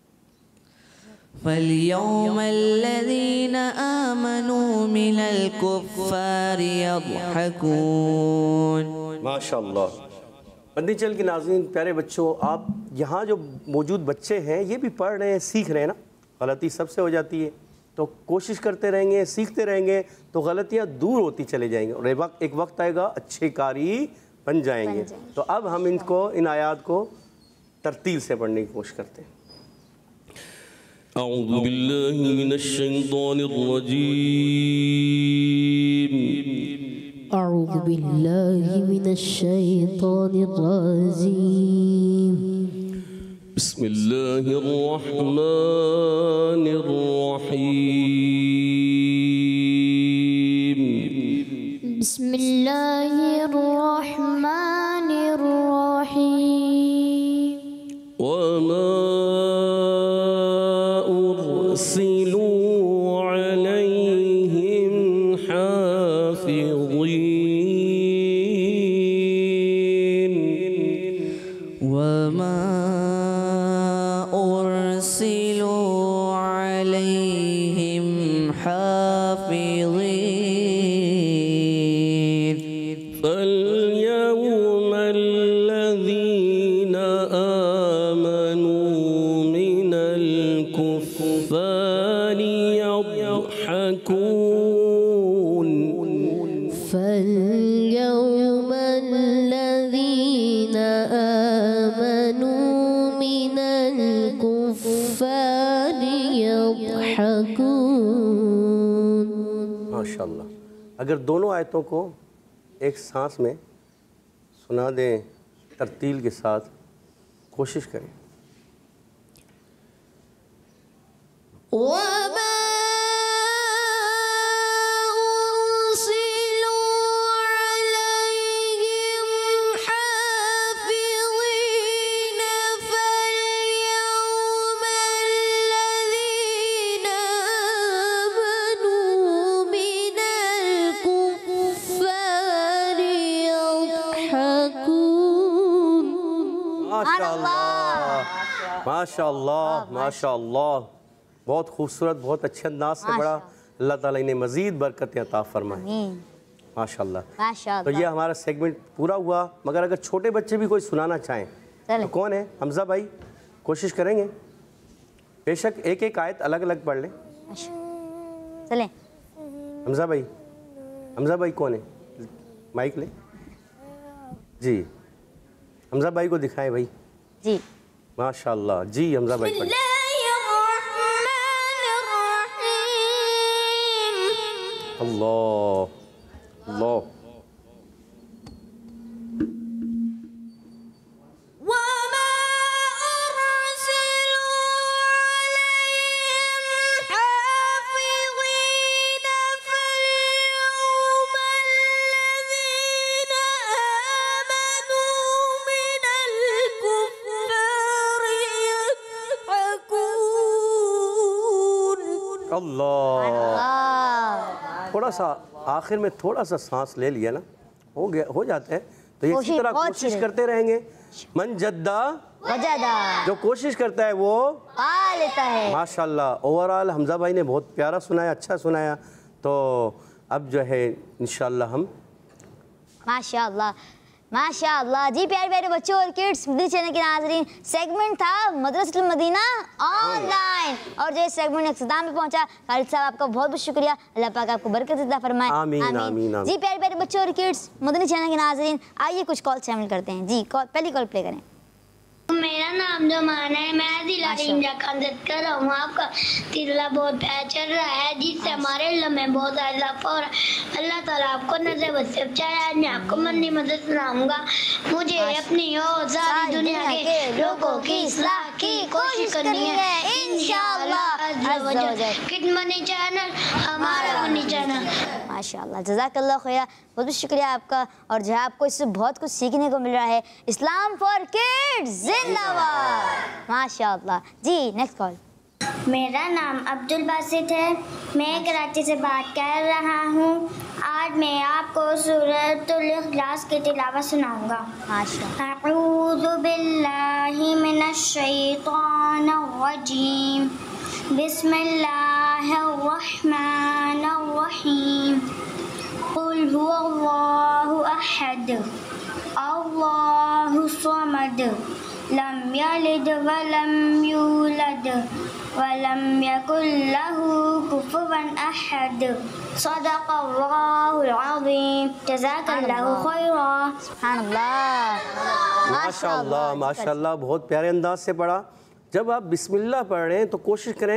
फल्यौमल्लज़ीना आमनू मिनल कुफ़्फ़ारि यضहकून। माशाअल्लाह। मदनी चैनल के नाज़रीन, प्यारे बच्चों, आप यहाँ जो मौजूद बच्चे हैं ये भी पढ़ रहे हैं, सीख रहे हैं ना। गलती सबसे हो जाती है, तो कोशिश करते रहेंगे, सीखते रहेंगे तो गलतियाँ दूर होती चले जाएंगी और एक वक्त एक वक्त आएगा अच्छे कारी बन जाएंगे। बन जाएंगे। तो अब हम इनको इन आयात को तरतील से पढ़ने की कोशिश करते हैं। अऊज़ु बिल्लाहि मिनश शैतानिर रजीम। अऊज़ु बिल्लाहि मिनश शैतानिर रजीम। बिस्मिल्लाहिर रहमानिर रहीम। बिस्मिल्लाहिर रहमानिर रहीम। वमा उरसिलू अलैहिम हाफिज़ीन। वमा उरसिलू अलैहिम हाफिज़ीन। फल्यौमल्लज़ीना आमनू मिनल कुफ़्फ़ारि यضहकून। फल्यौमल्लज़ीना आमनू मिनल कुफ़्फ़ारि यضहकून। माशाअल्लाह। अगर दोनों आयतों को एक सांस में सुना दें तरतील के साथ, कोशिश करें। वमा उरसिलू अलैहिम हाफिज़ीन। फल्यौमल्लज़ीना आमनू मिनल कुफ़्फ़ारि यضहकून। माशाअल्लाह, माशाअल्लाह, माशाअल्लाह। बहुत खूबसूरत, बहुत अच्छे अंदाज से पढ़ा। अल्लाह ताला इन्हें मज़ीद बरकतें अता फरमाए। माशाअल्लाह। तो माशाअल्लाह। ये हमारा सेगमेंट पूरा हुआ, मगर अगर छोटे बच्चे भी कोई सुनाना चाहें चलें। तो कौन है? हमज़ा भाई कोशिश करेंगे। बेशक एक एक आयत अलग अलग पढ़ लें। चलें। हमज़ा भाई, हमज़ा भाई कौन है? माइक ले जी। हमज़ा भाई को दिखाएं भाई। जी। माशाअल्लाह जी। हमज़ा भाई पढ़ें। अल्लाह अल्लाह। वमा उरसिलू अलैहिम हाफिज़ीन। फल्यौमल्लज़ीना आमनू मिनल कुफ़्फ़ारि यضहकून। अल्लाह। थोड़ा सा आखिर में थोड़ा सा सांस ले लिया ना, हो गया, हो जाता है। तो इसी कोशिश तरह बहुत कोशिश सी करते रहेंगे। मन जद्दा, वजदा जो कोशिश करता है वो पा लेता है। माशाल्लाह। ओवरऑल हमज़ा भाई ने बहुत प्यारा सुनाया, अच्छा सुनाया। तो अब जो है इंशाल्लाह हम माशाअल्लाह, माशाअल्लाह। जी प्यारे प्यारे बच्चों और किड्स, मदनी चैनल के नाज़रीन, सेगमेंट था मदरसतुल मदीना ऑनलाइन, और जो इस सेगमेंट इख्तिताम पे पहुंचा, खालिद साहब आपका बहुत बहुत शुक्रिया। अल्लाह पाक आपको बरकत अता फरमाए। आमीन, आमीन, आमीन। जी प्यारे प्यारे बच्चों और किड्स, मदनी चैनल के नाज़रीन, आइए कुछ कॉल शामिल करते हैं। जी कॉल, पहली कॉल प्ले करें। मेरा नाम जमाना है, मैं जिला रेंजा खानजत कर रहा हूँ। आपका तिरला बहुत प्यार चल रहा है, जिससे हमारे इल्म में बहुत इजाफा हो रहा है। अल्लाह ताला आपको नजर बद से बचाए। आज मैं आपको मन्नी मदद सुनाऊंगा। मुझे अपनी और सारी दुनिया के लोगों की इस्लाह की कोशिश करनी है इंशाअल्लाह। किड मनी चैनल हमारा मनी चैनल। माशाअल्लाह, जज़ाकल्लाह खैरा। बहुत बहुत शुक्रिया आपका। और जो है आपको इससे बहुत कुछ सीखने को मिल रहा है। इस्लाम फॉर किड्स जिंदाबाद। माशाअल्लाह। जी नेक्स्ट कॉल। मेरा नाम अब्दुल बासित है। मैं कराची से बात कर रहा हूँ। आज मैं आपको सूरतुल इखलास की तिलावत सुनाऊंगा। माशाअल्लाह। अऊज़ु बिल्लाहि मिनश शैतानिर रजीम। बिस्मिल्लाहिर रहमानिर रहीम। कुल हुवल्लाहु अहद अल्लाहु समद लम यलिद वलम यूलद वलम यकुल लहू कुफुवन अहद। सदक़ल्लाहुल अज़ीम। जज़ाकल्लाहु खैरा। सुभानअल्लाह। माशाअल्लाह माशाअल्लाह, बहुत प्यारे अंदाज से पढ़ा। जब आप बिस्मिल्लाह पढ़ रहे हैं तो कोशिश करें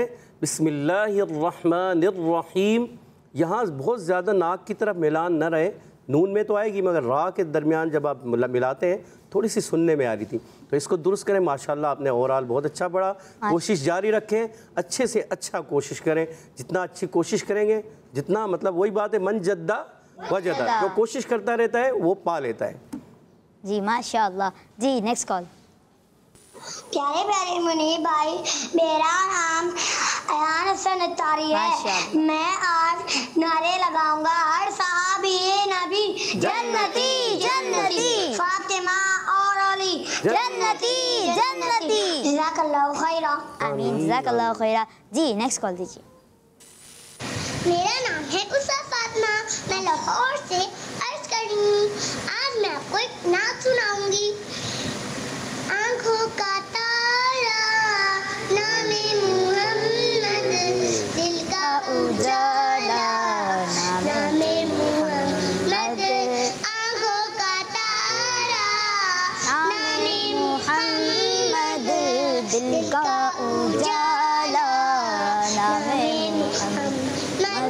बिस्मिल्लाहिर्रहमानिर्रहीम, यहाँ बहुत ज़्यादा नाक की तरफ मिलान न रहे। नून में तो आएगी मगर रा के दरमियान जब आप मिलाते हैं थोड़ी सी सुनने में आ रही थी, तो इसको दुरुस्त करें। माशाल्लाह आपने ओवरऑल बहुत अच्छा पढ़ा। कोशिश जारी रखें, अच्छे से अच्छा कोशिश करें। जितना अच्छी कोशिश करेंगे, जितना मतलब वही बात है, मन जद्दा वजदा, जो कोशिश करता रहता है वो पा लेता है। जी माशाअल्लाह। जी नेक्स्ट कॉल। प्यारे प्यारे मुनीब भाई, मेरा नाम अयान हसन अत्तारी है। मैं आज नारे लगाऊंगा, हर साहबी नबी जन्नती जन्नती, फातिमा और अली जन्नती जन्नती। जज़ाकल्लाहु खैरा। आमीन, जज़ाकल्लाहु खैरा। जी नेक्स्ट कॉल दीजिए। मेरा नाम है उषा फातिमा, मैं लाहौर से अर्ज कर रही हूँ। आज मैं आपको एक नात सुनाऊंगी। आँखों का तारा नामे मुहम्मद, दिल का उजाला नामे मुहम्मद। आँखों का तारा नामे मुहम्मद, दिल का उजाला नामे मुहम्मद।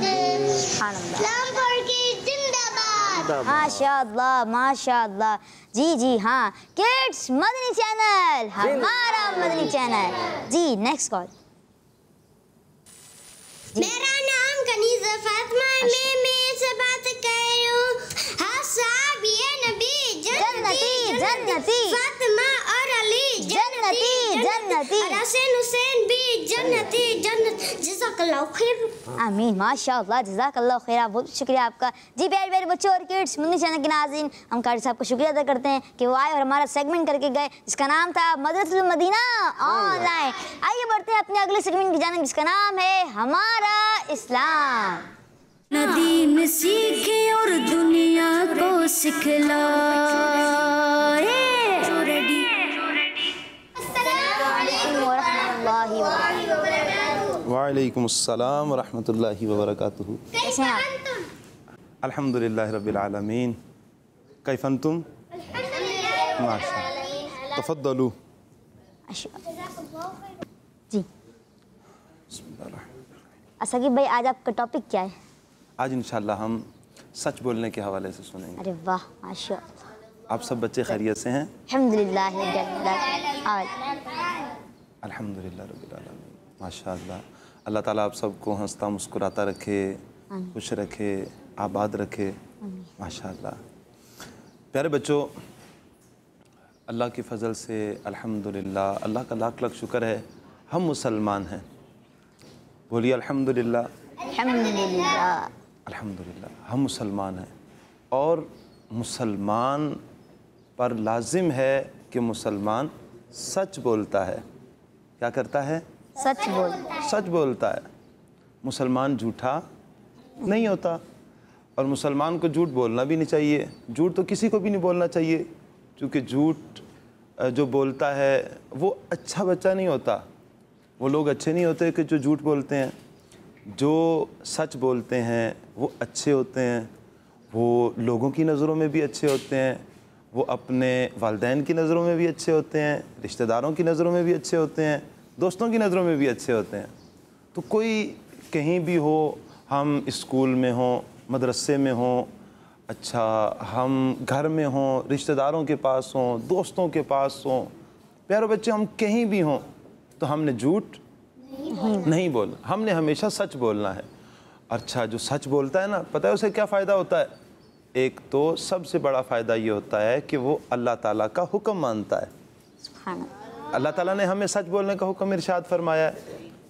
इस्लाम की जिंदाबाद। माशाअल्लाह माशाअल्लाह। जी जी हाँ, किड्स मदनी चैनल, हमारा मदनी चैनल। जी नेक्स्ट कॉल। मेरा नाम कनीज़ा फातिमा है। मैं मैं से बात कर रही हूँ। हाँ साहब ये नबी जन्नती जन्नती, फातिमा और अली जन्नती जन्नती, और हसन हुसैन भी जन्नती जन्नत। जज़ाकल्लाहु खैर। आमीन माशाअल्लाह, जज़ाकल्लाहु खैरा। बहुत शुक्रिया आपका। जी प्यारे प्यारे बच्चों और किड्स मदनी चैनल के नाज़रीन, हम कारी साहब को शुक्रिया अदा करते हैं कि वो आए और हमारा सेगमेंट करके गए जिसका नाम था मदरसतुल मदीना ऑनलाइन। आइए बढ़ते हैं अपने अगले सेगमेंट की जानिब जिसका नाम है हमारा इस्लाम। दीन सीखे और दुनिया को सिखलाए। वालेकुम अस्सलाम वरहमतुल्लाहि वबरकातुहू। कैसे हैं आप? अल्हम्दुलिल्लाह रब्बिल आलमीन। कैफ अंतुम? माशाअल्लाह। तफद्दलू। जी असगिब भाई, आज आपका टॉपिक क्या है? आज इंशाल्लाह हम सच बोलने के हवाले से सुनेंगे। अरे वाह माशाअल्लाह। आप सब बच्चे खैरियत से हैं? अल्हम्दुलिल्लाह अल्हम्दुलिल्लाह रब्बिल आलमीन। माशाअल्लाह। अल्लाह ताला आप सबको हंसता मुस्कुराता रखे, खुश रखे, आबाद रखे। माशाअल्लाह। प्यारे बच्चों, अल्लाह की फ़ज़ल से अल्हम्दुलिल्लाह, अल्लाह का लाख लाख शुक्र है हम मुसलमान हैं। बोलिए अल्हम्दुलिल्लाह। अल्हम्दुलिल्लाह अल्हम्दुलिल्लाह हम मुसलमान हैं। और मुसलमान पर लाजिम है कि मुसलमान सच बोलता है। क्या करता है? सच बोल। सच बोलता है। मुसलमान झूठा नहीं होता, और मुसलमान को झूठ बोलना भी नहीं चाहिए। झूठ तो किसी को भी नहीं बोलना चाहिए, क्योंकि झूठ जो बोलता है वो अच्छा बच्चा नहीं होता। वो लोग अच्छे नहीं होते कि जो झूठ बोलते हैं। जो सच बोलते हैं वो अच्छे होते हैं। वो लोगों की नज़रों में भी अच्छे होते हैं, वो अपने वालिदैन की नज़रों में भी अच्छे होते हैं, रिश्तेदारों की नज़रों में भी अच्छे होते हैं, दोस्तों की नज़रों में भी अच्छे होते हैं। तो कोई कहीं भी हो, हम स्कूल में हों, मदरसे में हों, अच्छा हम घर में हों, रिश्तेदारों के पास हों, दोस्तों के पास हों, प्यारे बच्चे हम कहीं भी हों, तो हमने झूठ नहीं बोलना, हमने हमेशा सच बोलना है। अच्छा जो सच बोलता है ना, पता है उसे क्या फ़ायदा होता है? एक तो सबसे बड़ा फ़ायदा ये होता है कि वो अल्लाह ताला का हुक्म मानता है। अल्लाह ताला ने हमें सच बोलने का हुक्म इरशाद फरमाया है।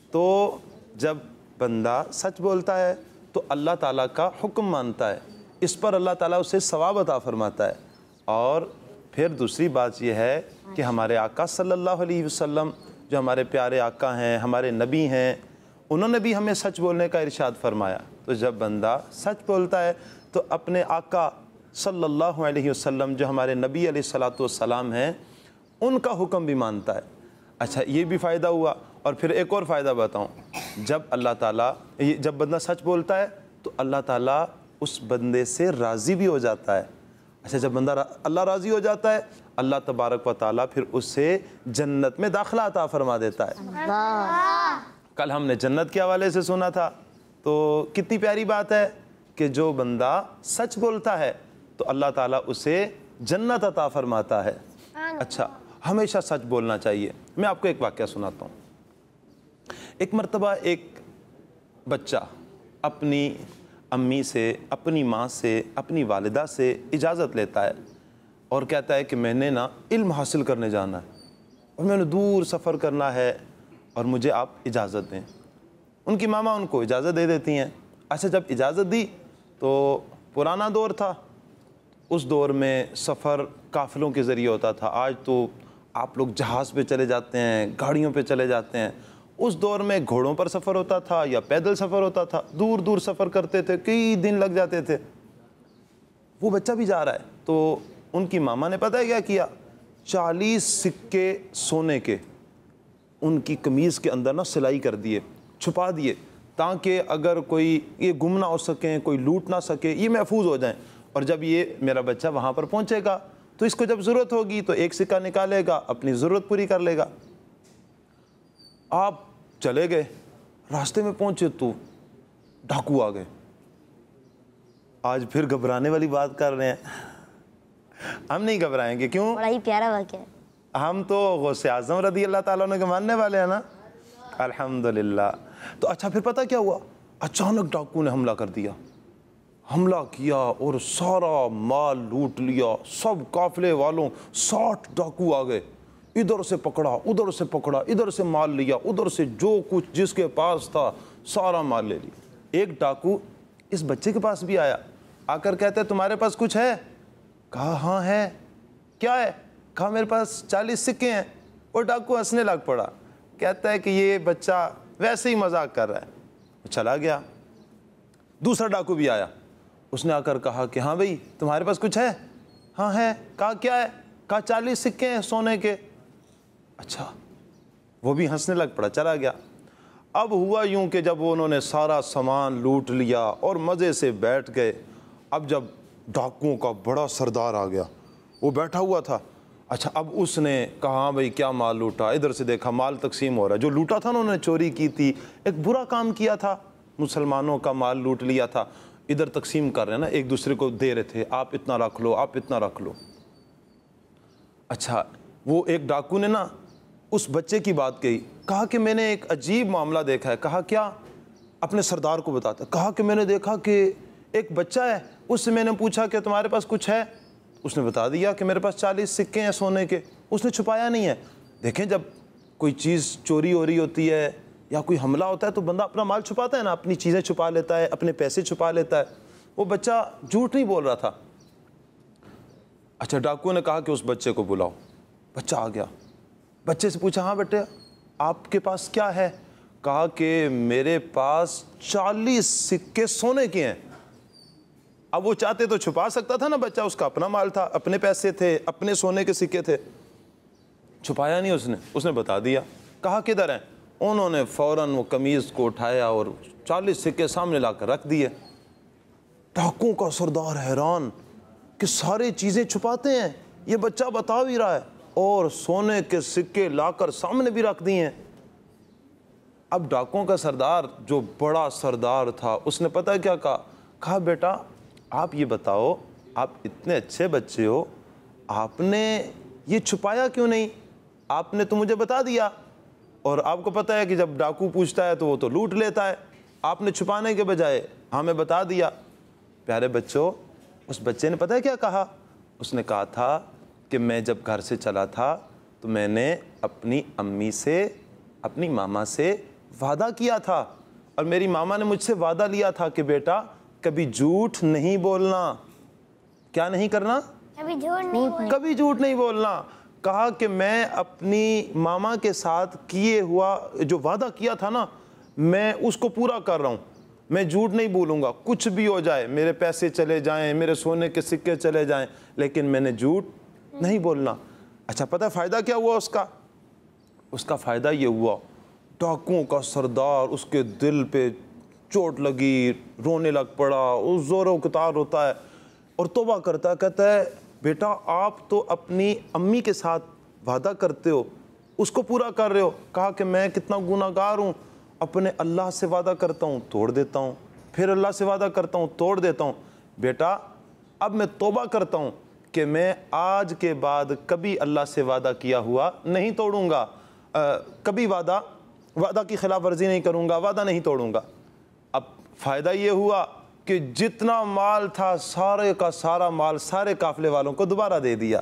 तो जब बंदा सच बोलता है तो अल्लाह ताला का हुक्म मानता है, इस पर अल्लाह ताला उसे सवाब अता फरमाता है। और फिर दूसरी बात यह है कि हमारे आका सल्लल्लाहु अलैहि वसल्लम जो हमारे प्यारे आका हैं, हमारे नबी हैं, उन्होंने भी हमें सच बोलने का इरशाद फरमाया। तो जब बंदा सच बोलता है तो अपने आका सल्लल्लाहु अलैहि वसल्लम जो हमारे नबी अलैहिस्सलातु वस्सलाम हैं, उनका हुक्म भी मानता है। अच्छा, ये भी फ़ायदा हुआ। और फिर एक और फ़ायदा बताऊं, जब अल्लाह ताला ये जब बंदा सच बोलता है तो अल्लाह ताला उस बंदे से राज़ी भी हो जाता है। अच्छा, जब बंदा अल्लाह राज़ी हो जाता है, अल्लाह तबारक व ताला फिर उससे जन्नत में दाखिला अता फरमा देता है। कल हमने जन्नत के हवाले से सुना था, तो कितनी प्यारी बात है कि जो बंदा सच बोलता है तो अल्लाह ताला उसे जन्नत अता फरमाता है। अच्छा, हमेशा सच बोलना चाहिए। मैं आपको एक वाक़या सुनाता हूँ। एक मर्तबा एक बच्चा अपनी अम्मी से, अपनी माँ से, अपनी वालिदा से इजाज़त लेता है और कहता है कि मैंने ना इल्म हासिल करने जाना है और मैंने दूर सफ़र करना है और मुझे आप इजाज़त दें। उनकी मामा उनको इजाज़त दे देती हैं। अच्छा, जब इजाज़त दी तो पुराना दौर था, उस दौर में सफ़र काफ़िलों के ज़रिए होता था। आज तो आप लोग जहाज़ पे चले जाते हैं, गाड़ियों पे चले जाते हैं। उस दौर में घोड़ों पर सफ़र होता था या पैदल सफ़र होता था, दूर दूर सफ़र करते थे, कई दिन लग जाते थे। वो बच्चा भी जा रहा है तो उनकी मामा ने पता है क्या किया, चालीस सिक्के सोने के उनकी कमीज़ के अंदर ना सिलाई कर दिए, छुपा दिए, ताकि अगर कोई ये गुम ना हो सकें, कोई लूट ना सके, ये महफूज हो जाएं। और जब ये मेरा बच्चा वहाँ पर पहुँचेगा तो इसको जब ज़रूरत होगी तो एक सिक्का निकालेगा, अपनी ज़रूरत पूरी कर लेगा। आप चले गए, रास्ते में पहुँचे तो डाकू आ गए। आज फिर घबराने वाली बात कर रहे हैं, हम नहीं घबराएंगे। क्यों? बड़ा ही प्यारा वाक़या है। हम तो गौसे आज़म रज़ी अल्लाह ताला अन्हु के मानने वाले हैं ना, अल्हम्दुलिल्लाह। तो अच्छा, फिर पता क्या हुआ, अचानक डाकू ने हमला कर दिया, हमला किया और सारा माल लूट लिया। सब काफिले वालों साठ डाकू आ गए, इधर से पकड़ा, उधर से पकड़ा, इधर से माल लिया, उधर से जो कुछ जिसके पास था सारा माल ले लिया। एक डाकू इस बच्चे के पास भी आया, आकर कहते तुम्हारे पास कुछ है? कहा हाँ है। क्या है? कहा मेरे पास चालीस सिक्के हैं। और डाकू हंसने लग पड़ा, कहता है कि ये बच्चा वैसे ही मजाक कर रहा है। वो चला गया। दूसरा डाकू भी आया, उसने आकर कहा कि हाँ भाई तुम्हारे पास कुछ है? हाँ है। कहा क्या है? कहा चालीस सिक्के हैं सोने के। अच्छा, वो भी हंसने लग पड़ा, चला गया। अब हुआ यूं कि जब उन्होंने सारा सामान लूट लिया और मज़े से बैठ गए, अब जब डाकुओं का बड़ा सरदार आ गया, वो बैठा हुआ था। अच्छा, अब उसने कहा हाँ भाई क्या माल लूटा? इधर से देखा माल तकसीम हो रहा है। जो लूटा था ना, उन्होंने चोरी की थी, एक बुरा काम किया था, मुसलमानों का माल लूट लिया था, इधर तकसीम कर रहे हैं ना, एक दूसरे को दे रहे थे, आप इतना रख लो, आप इतना रख लो। अच्छा, वो एक डाकू ने ना उस बच्चे की बात कही, कहा कि मैंने एक अजीब मामला देखा है। कहा क्या? अपने सरदार को बताता। कहा कि मैंने देखा कि एक बच्चा है, उससे मैंने पूछा कि तुम्हारे पास कुछ है? उसने बता दिया कि मेरे पास चालीस सिक्के हैं सोने के। उसने छुपाया नहीं है। देखें, जब कोई चीज़ चोरी हो रही होती है या कोई हमला होता है तो बंदा अपना माल छुपाता है ना, अपनी चीज़ें छुपा लेता है, अपने पैसे छुपा लेता है। वो बच्चा झूठ नहीं बोल रहा था। अच्छा, डाकू ने कहा कि उस बच्चे को बुलाओ। बच्चा आ गया, बच्चे से पूछा हाँ बेटे आपके पास क्या है? कहा कि मेरे पास चालीस सिक्के सोने के हैं। अब वो चाहते तो छुपा सकता था ना बच्चा, उसका अपना माल था, अपने पैसे थे, अपने सोने के सिक्के थे। छुपाया नहीं उसने, उसने बता दिया। कहा किधर हैं? उन्होंने फौरन वो कमीज़ को उठाया और चालीस सिक्के सामने लाकर रख दिए। डाकुओं का सरदार हैरान कि सारी चीज़ें छुपाते हैं, ये बच्चा बता भी रहा है, और सोने के सिक्के लाकर सामने भी रख दिए हैं। अब डाकुओं का सरदार जो बड़ा सरदार था, उसने पता है क्या कहा? कहा बेटा आप ये बताओ, आप इतने अच्छे बच्चे हो, आपने ये छुपाया क्यों नहीं? आपने तो मुझे बता दिया। और आपको पता है कि जब डाकू पूछता है तो वो तो लूट लेता है। आपने छुपाने के बजाय हमें बता दिया। प्यारे बच्चों, उस बच्चे ने पता है क्या कहा? उसने कहा था कि मैं जब घर से चला था तो मैंने अपनी अम्मी से, अपनी मामा से वादा किया था और मेरी मामा ने मुझसे वादा लिया था कि बेटा कभी झूठ नहीं बोलना। क्या नहीं करना? कभी झूठ नहीं कभी झूठ नहीं बोलना। कहा कि मैं अपनी मामा के साथ किए हुआ जो वादा किया था ना, मैं उसको पूरा कर रहा हूँ। मैं झूठ नहीं बोलूँगा, कुछ भी हो जाए, मेरे पैसे चले जाएं, मेरे सोने के सिक्के चले जाएं, लेकिन मैंने झूठ नहीं बोलना। अच्छा, पता है फ़ायदा क्या हुआ उसका? उसका फ़ायदा ये हुआ, डाकुओं का सरदार, उसके दिल पे चोट लगी, रोने लग पड़ा, उस ज़ोरों कतार होता है और तौबा करता है। कहता है बेटा आप तो अपनी अम्मी के साथ वादा करते हो, उसको पूरा कर रहे हो। कहा कि मैं कितना गुनाहगार हूँ, अपने अल्लाह से वादा करता हूँ तोड़ देता हूँ, फिर अल्लाह से वादा करता हूँ तोड़ देता हूँ। बेटा अब मैं तौबा करता हूँ कि मैं आज के बाद कभी अल्लाह से वादा किया हुआ नहीं तोड़ूंगा, कभी वादा वादा की खिलाफ वर्जी नहीं करूँगा, वादा नहीं तोड़ूंगा। अब फ़ायदा ये हुआ कि जितना माल था सारे का सारा माल सारे काफिले वालों को दोबारा दे दिया।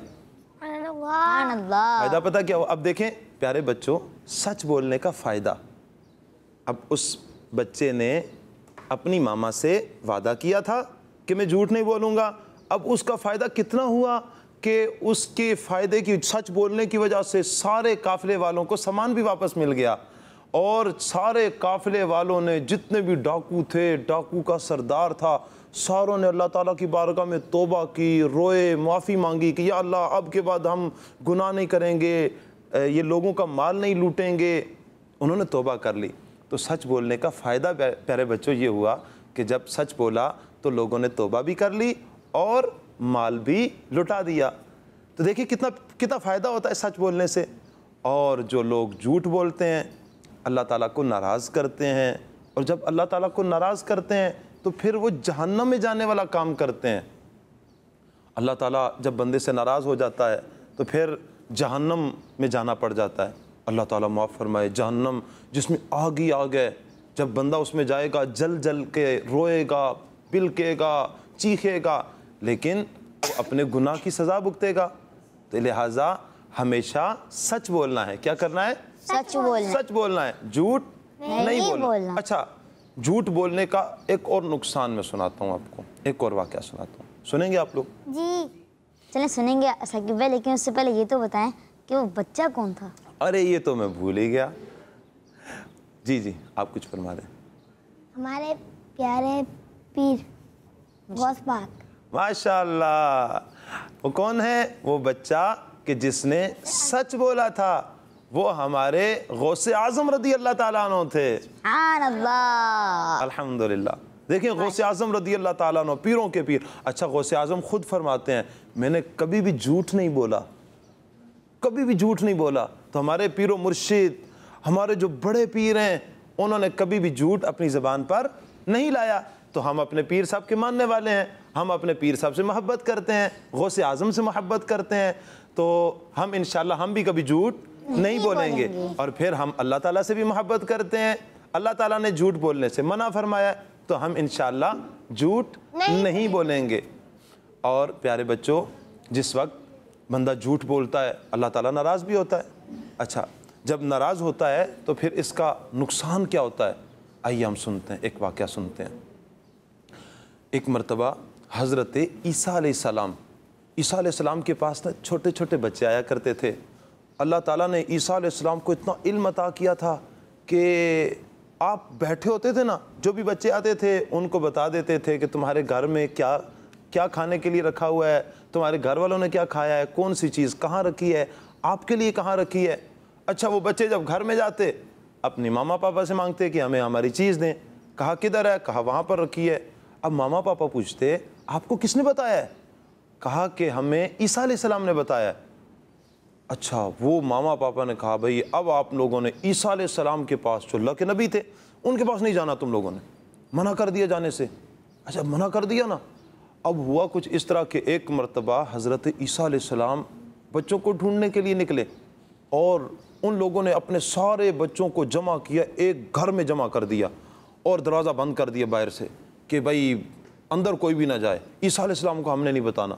फ़ायदा पता क्या हुआ? अब देखें प्यारे बच्चों, सच बोलने का फ़ायदा। अब उस बच्चे ने अपनी मामा से वादा किया था कि मैं झूठ नहीं बोलूँगा। अब उसका फ़ायदा कितना हुआ कि उसके फ़ायदे की, सच बोलने की वजह से सारे काफिले वालों को सामान भी वापस मिल गया और सारे काफिले वालों ने, जितने भी डाकू थे, डाकू का सरदार था, सारों ने अल्लाह ताला की बारगाह में तौबा की, रोए, माफ़ी मांगी कि या अल्लाह अब के बाद हम गुनाह नहीं करेंगे, ये लोगों का माल नहीं लूटेंगे। उन्होंने तौबा कर ली। तो सच बोलने का फ़ायदा प्यारे बच्चों ये हुआ कि जब सच बोला तो लोगों ने तौबा भी कर ली और माल भी लुटा दिया। तो देखिए कितना कितना फ़ायदा होता है सच बोलने से। और जो लोग झूठ बोलते हैं अल्लाह ताला को नाराज़ करते हैं, और जब अल्लाह ताला को नाराज़ करते हैं तो फिर वो जहन्नम में जाने वाला काम करते हैं। अल्लाह ताला जब बंदे से नाराज़ हो जाता है तो फिर जहन्नम में जाना पड़ जाता है। अल्लाह ताला माफ़ फरमाए, जहन्नम जिसमें आग ही आग है, जब बंदा उसमें जाएगा जल जल के रोएगा, बिलकेगा, चीखेगा, लेकिन वो अपने गुनाह की सज़ा भुगतेगा। तो लिहाजा हमेशा सच बोलना है। क्या करना है? सच बोलना। सच बोलना है, झूठ नहीं, नहीं बोलना।, बोलना। अच्छा, झूठ बोलने का एक और नुकसान मैं सुनाता हूँ आपको, एक और वाक़या सुनाता हूँ, सुनेंगे आप लोग? जी चलें सुनेंगे साकिब भाई, लेकिन उससे पहले ये तो बताएं कि वो बच्चा कौन था? अरे ये तो मैं भूल ही गया। जी जी आप कुछ फरमा दें। हमारे प्यारे पीर गौस पाक। माशाल्लाह, वो कौन है? वो बच्चा कि जिसने सच बोला था, वो हमारे गौसे आजम रदी अल्लाह ताला अन्हु थे। अल्हम्दुलिल्लाह। देखिए गौसे आजम रदी अल्लाह ताला अन्हु, पीरों के पीर। अच्छा, गौसे आजम खुद फरमाते हैं मैंने कभी भी झूठ नहीं बोला, कभी भी झूठ नहीं बोला। तो हमारे पीरों मुर्शिद, हमारे जो बड़े पीर हैं, उन्होंने कभी भी झूठ अपनी ज़बान पर नहीं लाया। तो हम अपने पीर साहब के मानने वाले हैं, हम अपने पीर साहब से मोहब्बत करते हैं, गौसे आजम से मोहब्बत करते हैं, तो हम इंशाल्लाह हम भी कभी झूठ नहीं, नहीं बोलेंगे। बोलेंगे और फिर हम अल्लाह ताला से भी मोहब्बत करते हैं। अल्लाह ताला ने झूठ बोलने से मना फरमाया, तो हम इंशाल्लाह झूठ नहीं, नहीं बोलेंगे। और प्यारे बच्चों, जिस वक्त बंदा झूठ बोलता है अल्लाह ताला नाराज़ भी होता है। अच्छा, जब नाराज़ होता है तो फिर इसका नुकसान क्या होता है? आइए हम सुनते हैं, एक वाक़या सुनते हैं। एक मरतबा हज़रत ईसा अलैहिस्सलाम, ईसा अलैहिस्सलाम के पास ना छोटे छोटे बच्चे आया करते थे। अल्लाह ताला ने ईसा अलैहिस्सलाम को इतना इल्म अता किया था कि आप बैठे होते थे ना, जो भी बच्चे आते थे उनको बता देते थे कि तुम्हारे घर में क्या क्या खाने के लिए रखा हुआ है, तुम्हारे घर वालों ने क्या खाया है, कौन सी चीज़ कहाँ रखी है, आपके लिए कहाँ रखी है। अच्छा, वो बच्चे जब घर में जाते अपनी मामा पापा से मांगते कि हमें हमारी चीज़ दें। कहा किधर है? कहा वहाँ पर रखी है। अब मामा पापा पूछते आपको किसने बताया है? कहा कि हमें ईसा अलैहिस्सलाम ने बताया है। अच्छा, वो मामा पापा ने कहा भाई अब आप लोगों ने ईसा अलैहिस्सलाम के पास, जो अल्लाह के नबी थे, उनके पास नहीं जाना, तुम लोगों ने मना कर दिया जाने से। अच्छा, मना कर दिया ना। अब हुआ कुछ इस तरह के एक मरतबा हज़रत ईसा अलैहिस्सलाम बच्चों को ढूंढने के लिए निकले और उन लोगों ने अपने सारे बच्चों को जमा किया, एक घर में जमा कर दिया और दरवाज़ा बंद कर दिया बाहर से कि भाई अंदर कोई भी ना जाए, ईसा अलैहिस्सलाम को हमने नहीं बताना।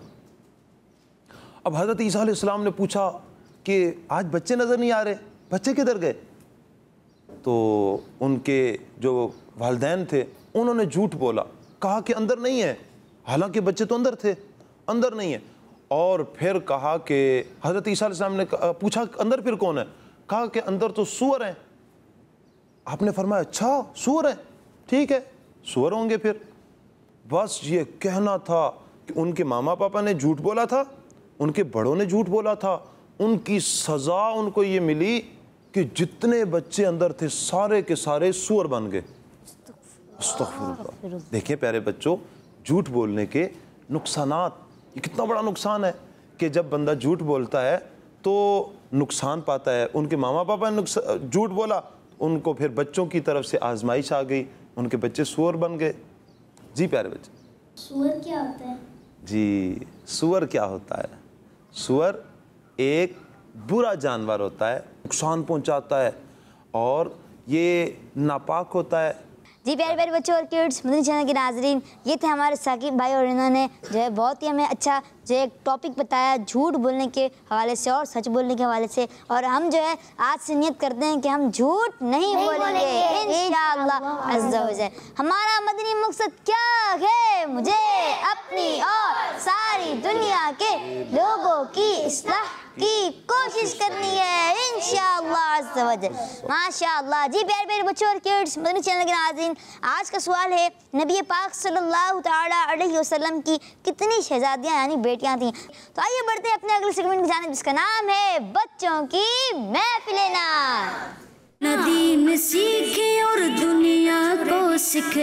अब हज़रत ईसा अलैहिस्सलाम ने पूछा कि आज बच्चे नज़र नहीं आ रहे, बच्चे किधर गए? तो उनके जो वालिदैन थे उन्होंने झूठ बोला, कहा कि अंदर नहीं है, हालांकि बच्चे तो अंदर थे, अंदर नहीं है। और फिर कहा कि हज़रत ईसा अलैहिस्सलाम ने पूछा अंदर फिर कौन है, कहा कि अंदर तो सूअर हैं। आपने फरमाया अच्छा सूअर है, ठीक है सूअर होंगे फिर। बस ये कहना था कि उनके मामा पापा ने झूठ बोला था, उनके बड़ों ने झूठ बोला था, उनकी सज़ा उनको ये मिली कि जितने बच्चे अंदर थे सारे के सारे सूअर बन गए। अस्तग़फिरुल्लाह। देखिए प्यारे बच्चों, झूठ बोलने के नुकसानात, ये कितना बड़ा नुकसान है कि जब बंदा झूठ बोलता है तो नुकसान पाता है। उनके मामा पापा ने झूठ बोला, उनको फिर बच्चों की तरफ से आजमाइश आ गई, उनके बच्चे सूअर बन गए। जी प्यारे बच्चे, सूअर क्या होता है? जी सूअर क्या होता है? सूअर एक बुरा जानवर होता है, नुकसान पहुंचाता है और ये नापाक होता है। जी प्यारे प्यारे बच्चों और किड्स, मदनी चैनल के नाजरीन, ये थे हमारे साकिब भाई और इन्होंने जो है बहुत ही हमें अच्छा जो एक टॉपिक बताया झूठ बोलने के हवाले से और सच बोलने के हवाले से। और हम जो है आज से नियत करते हैं कि हम झूठ नहीं, नहीं बोलेंगे इंशाअल्लाह अज़्ज़ा व जल। हमारा मदनी मकसद क्या है? मुझे अपनी और सारी दुनिया के लोगों की इस्लाह की कोशिश करनी है इंशाअल्लाह अज़्ज़ा व जल। माशाअल्लाह। जी प्यारे प्यारे बच्चों और किड्स, मदनी चैनल के नाज़रीन, आज का सवाल है नबी पाक सल्लल्लाहु तआला अलैहि वसल्लम की कितनी शहजादियाँ यानी बेटियाँ थीं? तो आइए बढ़ते हैं अपने अगले सेगमेंट की जानिब, जिसका नाम है बच्चों की महफिल नात। नदीम सीखे और दुनिया को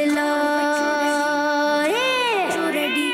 सिखलाए।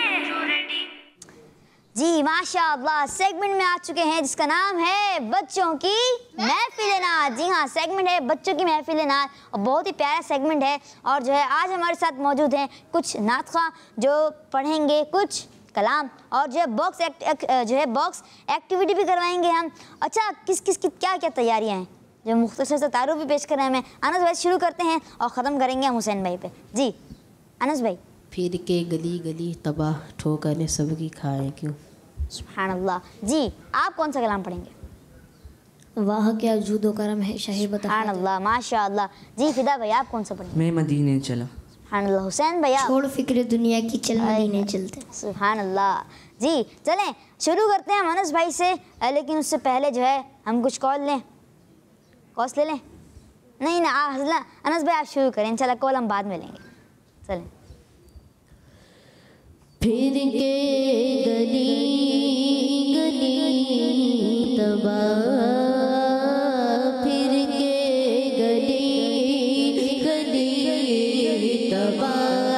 जी माशाअल्लाह, सेगमेंट में आ चुके हैं जिसका नाम है बच्चों की महफिल नात। जी हाँ, सेगमेंट है बच्चों की महफिल नात और बहुत ही प्यारा सेगमेंट है। और जो है आज हमारे साथ मौजूद हैं कुछ नातख़्वां जो पढ़ेंगे कुछ कलाम और जो है बॉक्स एक्ट, एक, जो है बॉक्स एक्टिविटी भी करवाएंगे हम। अच्छा, किस किस की क्या क्या तैयारियाँ हैं जो मुख्तसर से तारुफ भी पेश कर रहे हैं हमें। अनस भाई शुरू करते हैं और ख़त्म करेंगे हम हुसैन भाई पे। जी अनस भाई। फिर के गली गली तबाह ठोकरें सबकी खाए क्यों। सुभान अल्लाह। जी आप कौन सा कलाम पढ़ेंगे? वाह क्या जूदो करम है शाही बता। सुभान अल्लाह माशाअल्लाह। जी फिदा भाई आप कौन सा पढ़ेंगे? मैं मदीने चला। सुभान अल्लाह। हुसैन भैया। छोड़ फिक्र दुनिया की चल मदीने चलते। सुभान अल्लाह। जी चलें शुरू करते हैं अनस भाई से, लेकिन उससे पहले जो है हम कुछ कॉल लें। कॉल्स ले लें? नहीं ना आ, अनस भाई आप शुरू करें, इंशाल्लाह कॉल हम बाद में लेंगे। चलें। फिर के गली गली तबाह, फिर के गली गली तबाह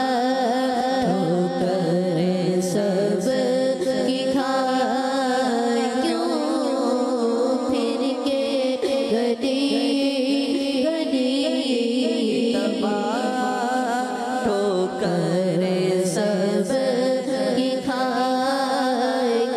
ठोकरें सब की खाए क्यों। फिर के गली गली तबाह ठोकरें सब की खाए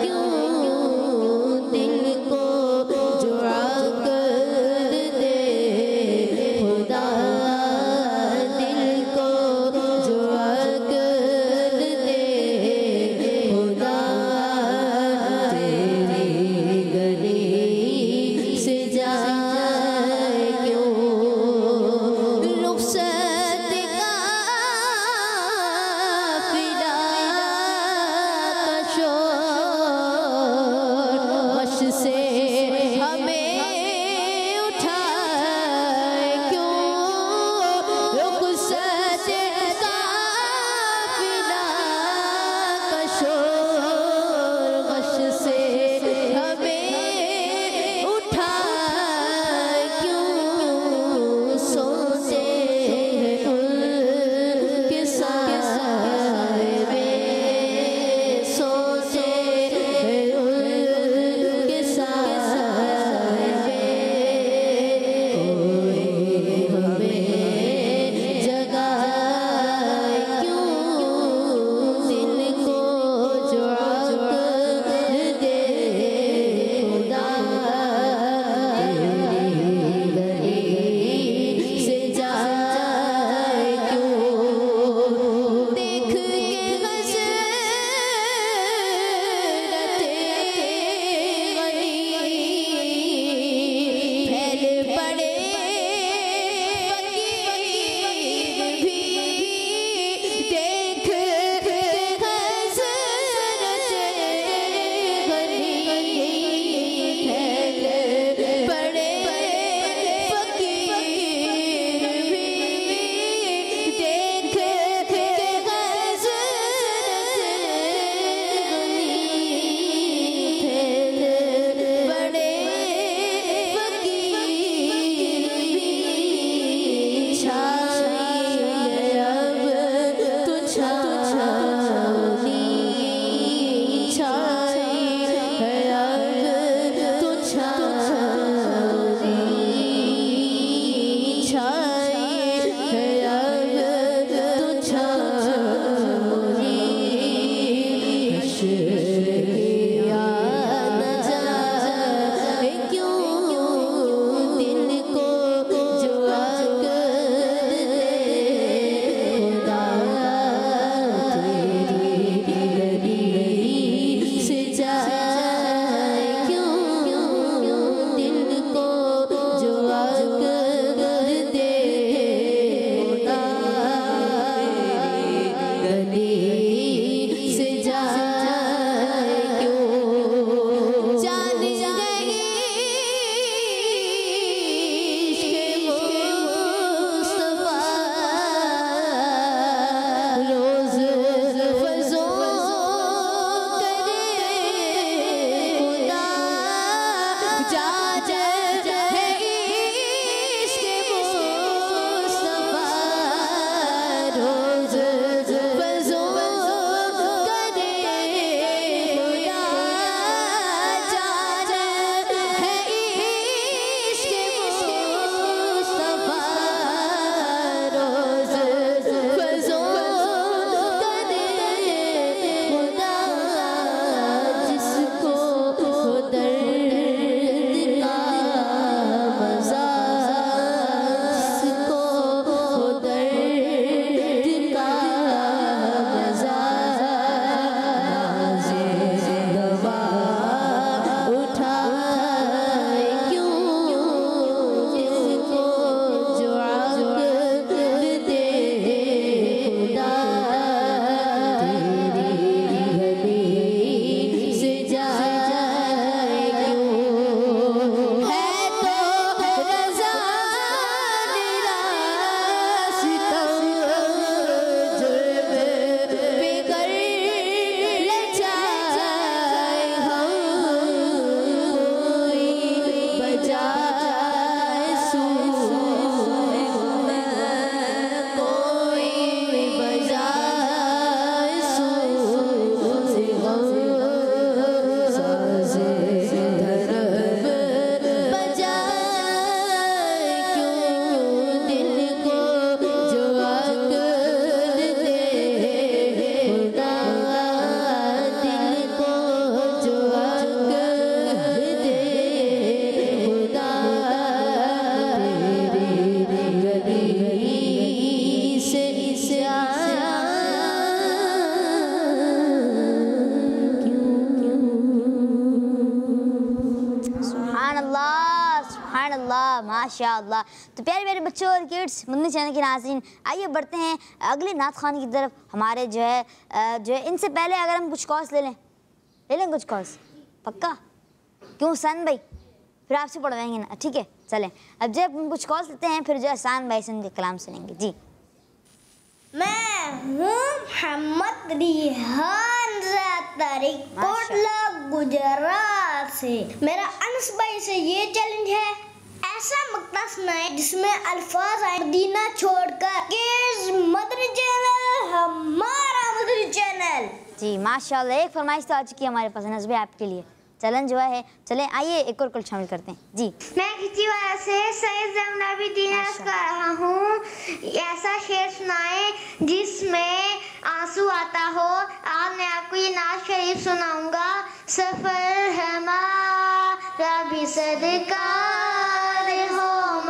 माशाअल्लाह माशाअल्लाह। तो प्यारे प्यारे बच्चों और किड्स, मदनी चैनल के नाज़रीन, आइए बढ़ते हैं अगले नात खानी की तरफ। हमारे जो है अ, जो है इनसे पहले अगर हम कुछ कॉल्स ले लें ले लें कुछ कॉल्स, पक्का? क्यों सन भाई, फिर आपसे पढ़वाएंगे ना, ठीक है? चलें, अब जब हम कुछ कॉल्स लेते हैं फिर जो है सान भाई से उनके कलाम सुनेंगे। जी, मैं हूँ मोहम्मद रिहान तारिक, कोटला गुजरात से। मेरा अनस भाई से ये चैलेंज है, ऐसा मक्ता सुनाए जिसमें अल्फाज आए मदीना छोड़कर। किड्स मदनी चैनल हमारा मदनी चैनल। जी माशाल्लाह, एक फरमाइश तो आ चुकी है हमारे पास अनस भाई आपके लिए। चैलेंज हुआ है, चलें आइए एक और कल शामिल करते हैं। जी, मैं किसी वजह से सही जमनाबी दिनास कर रहा हूँ। ऐसा शेर सुनाए जिसमें आंसू आता हो। आज मैं आपको ये नाज शरीफ सुनाऊंगा। सफर हमारा भी सदकार हो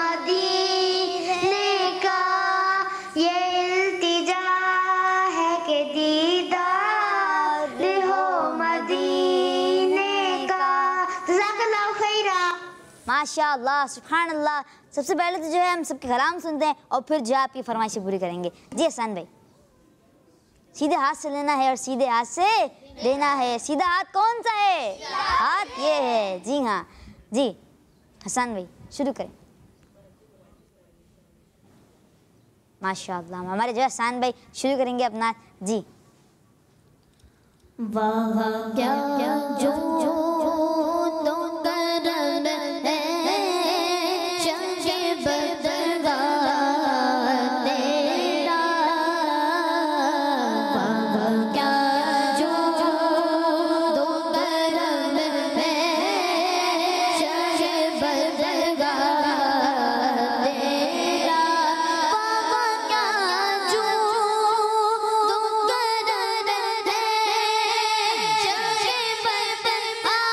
मदीने का, ये इल्तिजा है कि दीदार हो मदीने का। जज़ाकल्लाहु खैरा। माशाअल्लाह सुभान अल्लाह। सबसे पहले तो जो है हम सबके कलाम सुनते हैं और फिर जो है आपकी फरमाइशें पूरी करेंगे। जी हसन भाई, सीधे हाथ से लेना है और सीधे हाथ से देना है। सीधा हाथ कौन सा है? हाथ ये है। जी हाँ जी, हसन भाई शुरू करें। माशाअल्लाह, हमारे जो है हसन भाई शुरू करेंगे अपना। जी, वाह क्या जो तो करम है शहे बदगा तेरा। वाह क्या जो तो करम है शहे बदगा तेरा। वाह क्या जो तो करम है शहे बदगा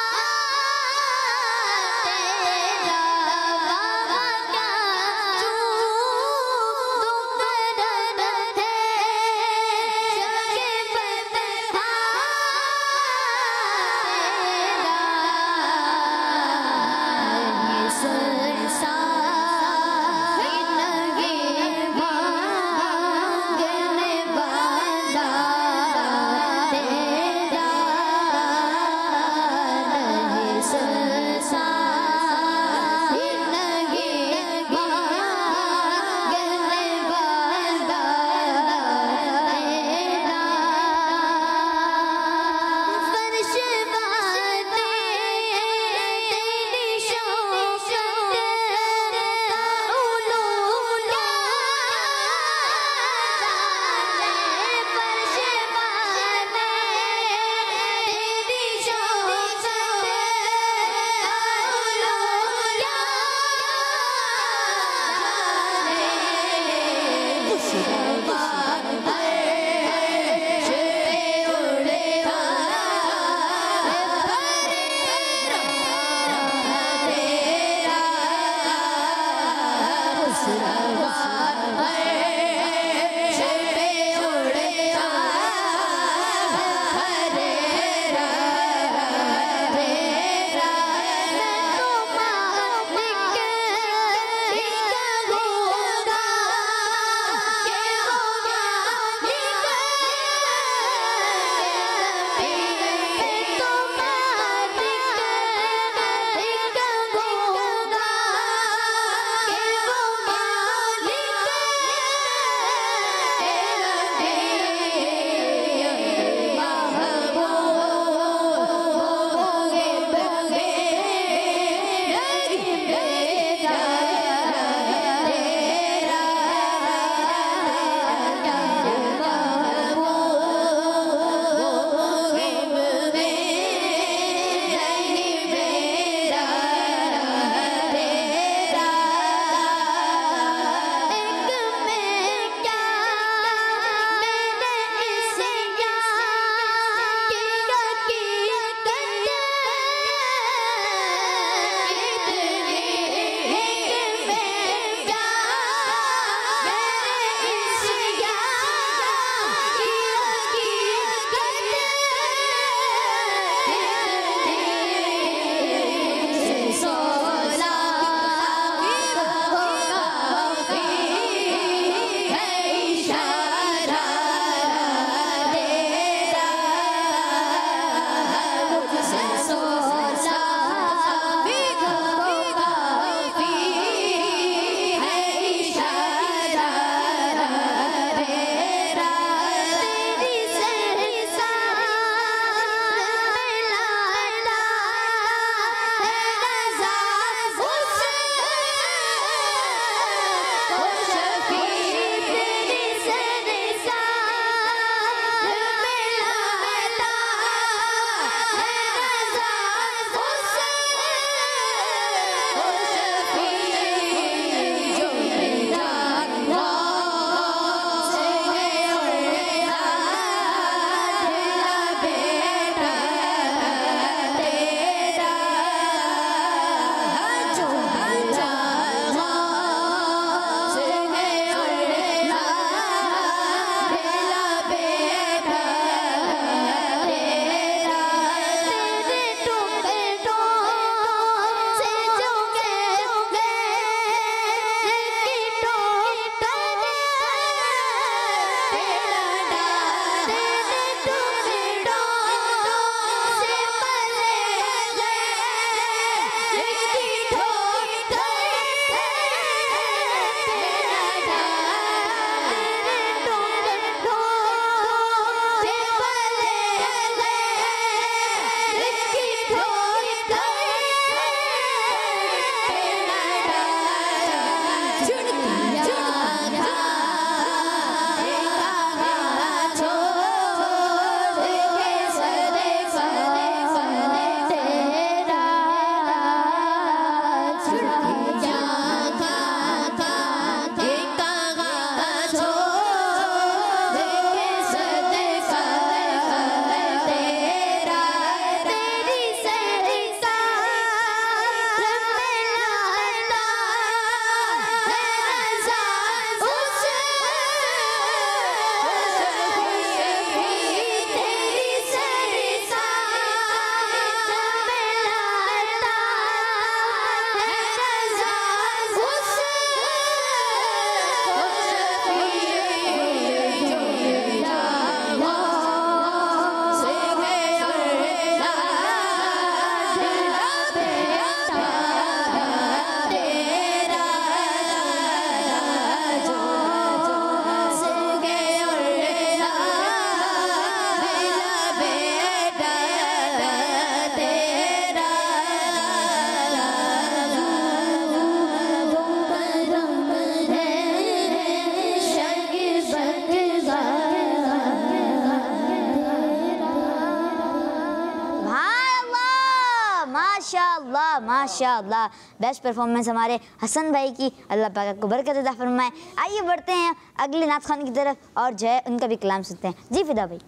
माशाअल्लाह। बेस्ट परफॉर्मेंस हमारे हसन भाई की, अल्लाह पाक आपको बरकत अता फरमाए। आइए बढ़ते हैं अगले नात खान की तरफ और जो है उनका भी कलाम सुनते हैं। जी फिदा भाई।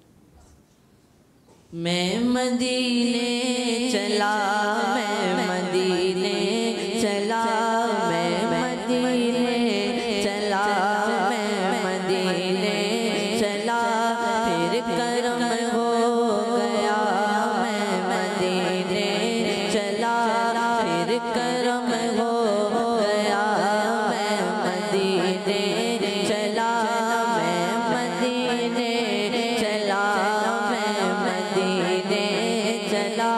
मैं मदीने चला, मैं मदीने चला, मैं मदीने चला, मैं मदीने चला, फिर करम हो गया। मैं मदीने चला, फिर करम हो गया। मैं मदीने चला, मैं मदीने चला, मैं मदीने चला।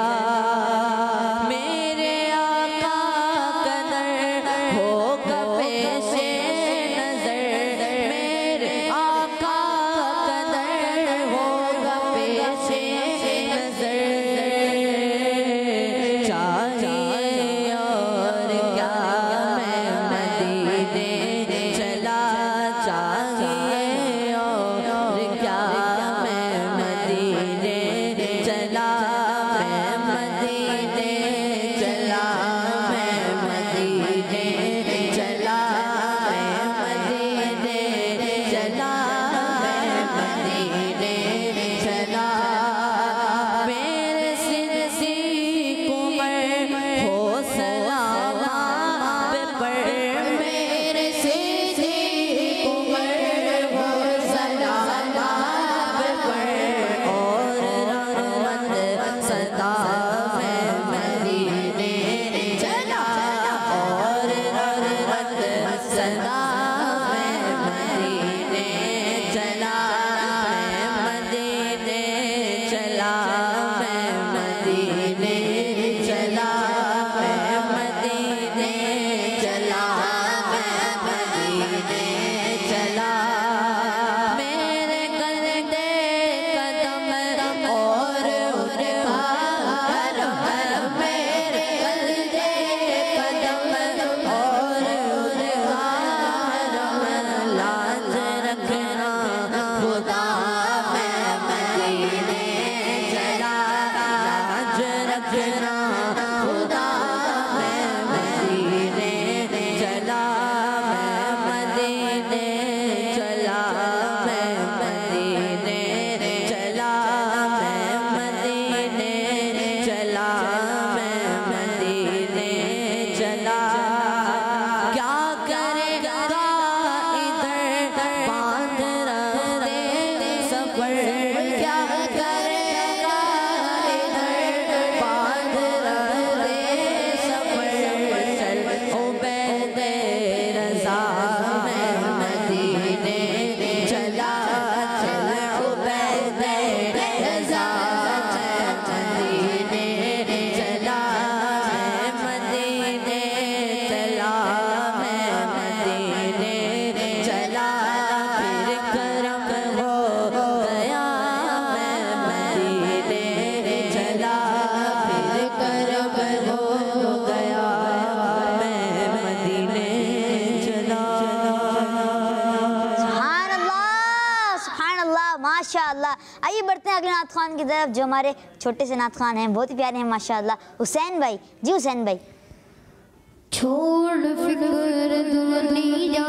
मेरे आका कदर होगा पेशे नजर, मेरे आका कदर होगा पेशे नजर। चाहिए और क्या मैं मदीने चला, चाहिए और क्या मैं मदीने चला, मैं मदीने चला, मैं मदीने चला, मैं मदीने चला, मैं मदीने चला। मेरे सिरसी कुमर हो सलामा पे पर, मेरे सिरसी कुमर हो सलामा पे पर, और रहमत सदा मैं मदीने चला, और रहमत सदा मैं मदीने चला, मैं मदीने चला, मैं मदीने चला, मैं मदीने चला, मैं मदीने चला। मेरे कदे कदम और उनका करम, मेरे कदे कदम और उनका करम। लाज रखना खुदा मैं मदीने चला, लाज रखना खुदा मैं मदीने चला, मैं मदीने चला, मैं मदीने चला, मैं मदीने चला, मैं मदीने चला। क्या करेगा इधर बांध रहे सफर, क्या करेगा इधर बांध रहे सफर। चल उबैदे रज़ा मैं मदीने चला, चल उबैदे रज़ा मैं मदीने चला, मैं मदीने चला, मैं मदीने चला, फिर करम हो गया। मैं मदीने चला, फिर करम हो गया। मैं मदीने चला। सुभान अल्लाह, सुभान अल्लाह, माशाअल्लाह। आइए बढ़ते हैं अगले नात खान की तरफ जो हमारे छोटे से नात खान हैं, बहुत ही प्यारे हैं माशाअल्लाह, हुसैन भाई। जी हुसैन भाई। छोड़ फिक्र दुनिया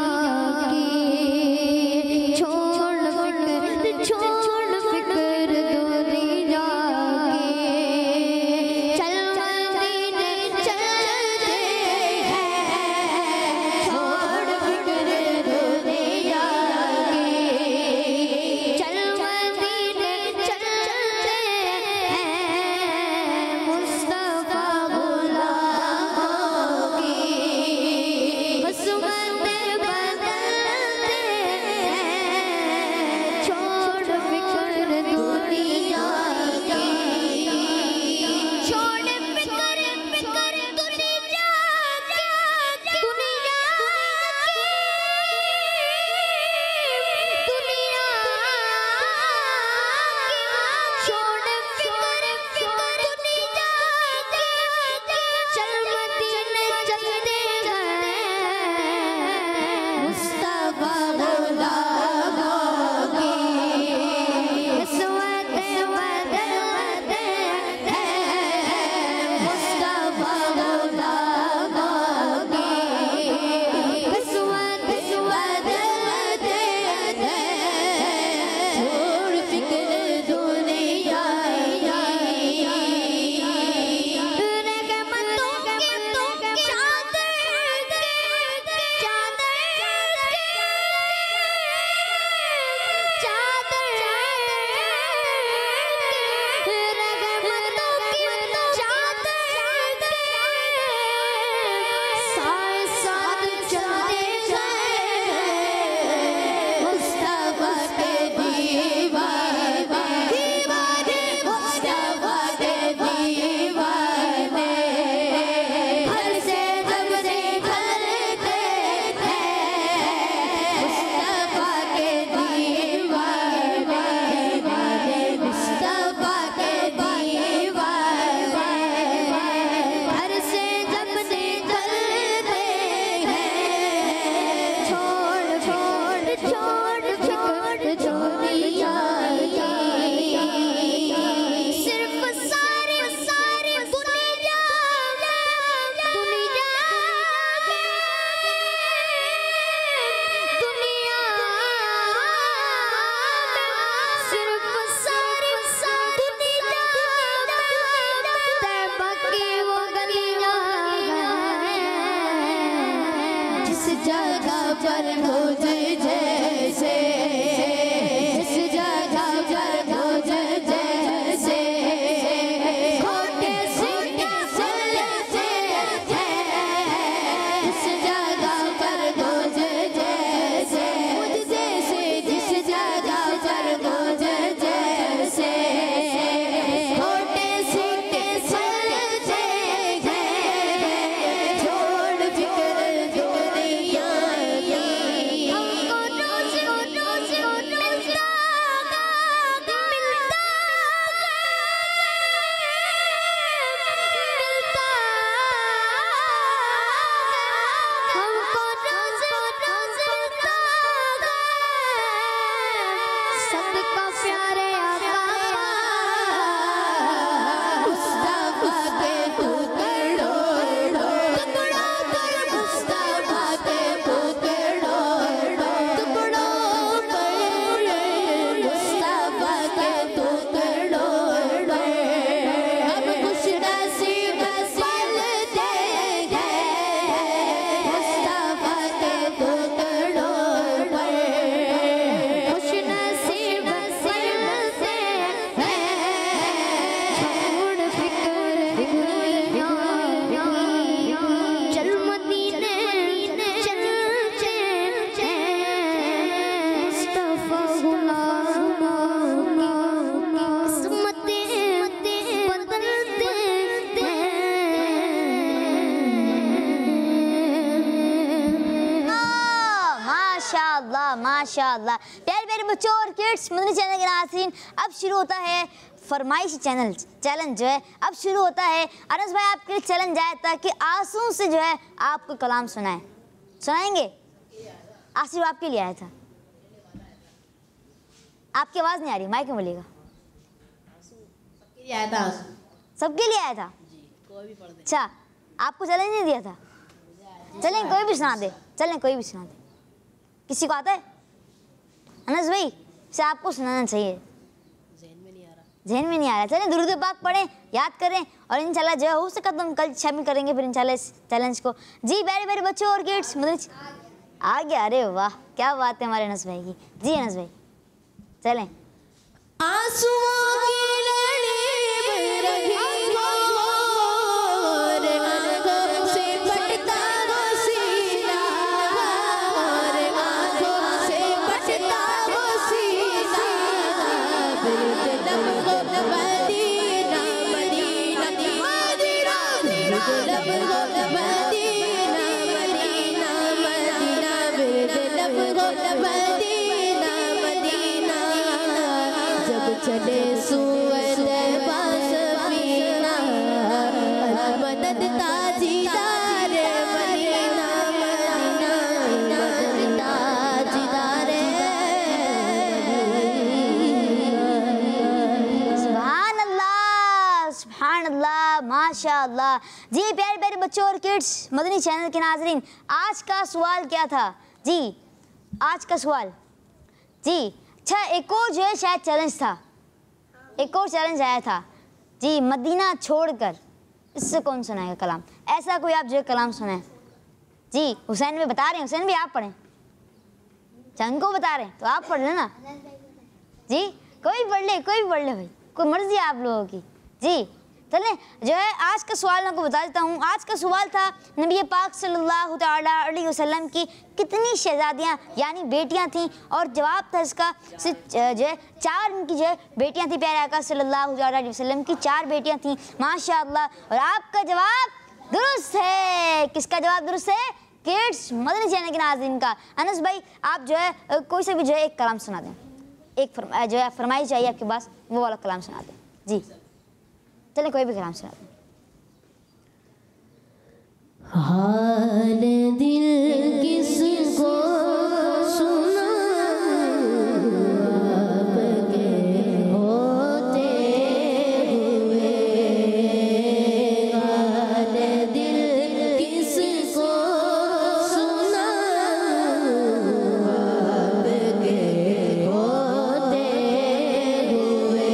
की, छोड़ फिक्र, छोड़ फिक्र दुनिया की, चल मदीने चलते हैं। छोड़ फिक्र दुनिया की, चल मदीने चलते हैं। मुस्तफा गुलामों की हुस्न बदलते हैं। छोड़ फिक्र दुनिया की, छोड़ फिक्र फिक्र दुनिया की, दुनिया की, दुनिया की, छोड़ फिक्र फिक्र दुनिया की, चल मदीने चलते हैं। मुस्तफा गुलामों की हुस्न बदलते हैं। मुस्तफा चतुर्भुज जैसे, जिस जगह चतुर्भुज जैसे, खोटे सिक्के चलते हैं, जिस जगह चतुर्भुज जैसे, मुझ जैसे जिस जगह चतुर्भुज जैसे, खोटे सिक्के चलते हैं, छोड़ फिक्र दुनिया की, हमको रोज रोज मिलता मिलता हमको रोज रोज मिलता सबका प्यारे आका मुस्तफा के टुकड़ों टुकड़ों पर मुस्तफा के टुकड़ों टुकड़ों पर मुस्तफा के टुकड़ों हम खुश नसीब पलते हैं मुस्तफा के टुकड़ों पर, खुश नसीब पलते हैं, छोड़ फिक्र दुनिया की, चल मदीने चल चल मुस्तफा गुलामों की किस्मतें बदलते माशाअल्लाह माशाअल्लाह। प्यारे प्यारे बच्चों और किड्स, मदनी चैनल के नाज़रीन, अब शुरू होता है फरमाइश चैनल चैलेंज जो है अब शुरू होता है। अनस भाई आपके लिए चैलेंज आया था कि आंसू से जो है आपको कलाम सुनाए, सुनाएंगे? आसिफ आपके लिए आया था, आपकी आवाज़ नहीं आ रही, माइक में बोलिएगा। सबके लिए आया था? अच्छा, आपको चैलेंज नहीं दिया था? चलें कोई भी सुना दे, चलें कोई भी सुना दे। किसी को आता है? अनस भाई से आपको सुनाना चाहिए, ज़हन में नहीं आ रहा। चलें दुरूद पाक पढ़ें, याद करें और इंशाल्लाह जो है हो सका तो हम कल शामिल करेंगे फिर इंशाल्लाह इस चैलेंज को। जी प्यारे प्यारे बच्चों और किड्स, मदनी आ गया, अरे वाह क्या बात है हमारे अनस भाई की। जी अनस भाई चलें। आंसुओं की लड़ी बह रही हो, रे आंखों से बटता वो सीना, रे आंखों से बटता वो सीना, बिरद लम्हो मदीना मदीना मदीना, बिरद लम्हो मदीना मदीना मदीना, बिरद लम्हो मदीना मदीना, जब चले सुअद बासफीना, मदद ताजीदार मदीना मदीना, मदद ताजीदार सुभान अल्लाह सुभान अल्लाह माशाअल्लाह। जी प्यारे प्यारे बच्चों और किड्स, मदनी चैनल के नाज़रीन, आज का सवाल क्या था? जी आज का सवाल जी अच्छा एक और जो है शायद चैलेंज था, एक और चैलेंज आया था जी, मदीना छोड़कर इससे कौन सुनाएगा कलाम? ऐसा कोई आप जो है कलाम सुनाए। जी हुसैन भी बता रहे हैं, हुसैन भी आप पढ़ें, चंद को बता रहे हैं तो आप पढ़ लेना। जी कोई भी पढ़ ले, कोई भी पढ़ ले भाई, कोई मर्जी है आप लोगों की। जी चले जो है आज का सवाल मैं आपको बता देता हूँ। आज का सवाल था नबी पाक सल्लल्लाहु तआला अलैहि वसल्लम की कितनी शहजादियाँ यानी बेटियाँ थीं, और जवाब था इसका सिर्फ जो है चार उनकी जो है बेटियाँ थी। प्यारे आका सल्लल्लाहु तआला अलैहि वसल्लम की चार बेटियाँ थीं माशाअल्लाह। और आपका जवाब दुरुस्त है। किसका जवाब दुरुस्त है? किड्स मदनी चैनल के नाज़रीन का। अनस भाई आप जो है कोई से भी जो है एक कलाम सुना दें, एक फरमा जो है फरमाइश चाहिए आपके पास, वो वाला कलाम सुना दें। जी चलें कोई भी कलाम सुना दें। हाल दिल किसको सुना, आपके होते हुए, हाल दिल किसको सुना, आपके होते हुए,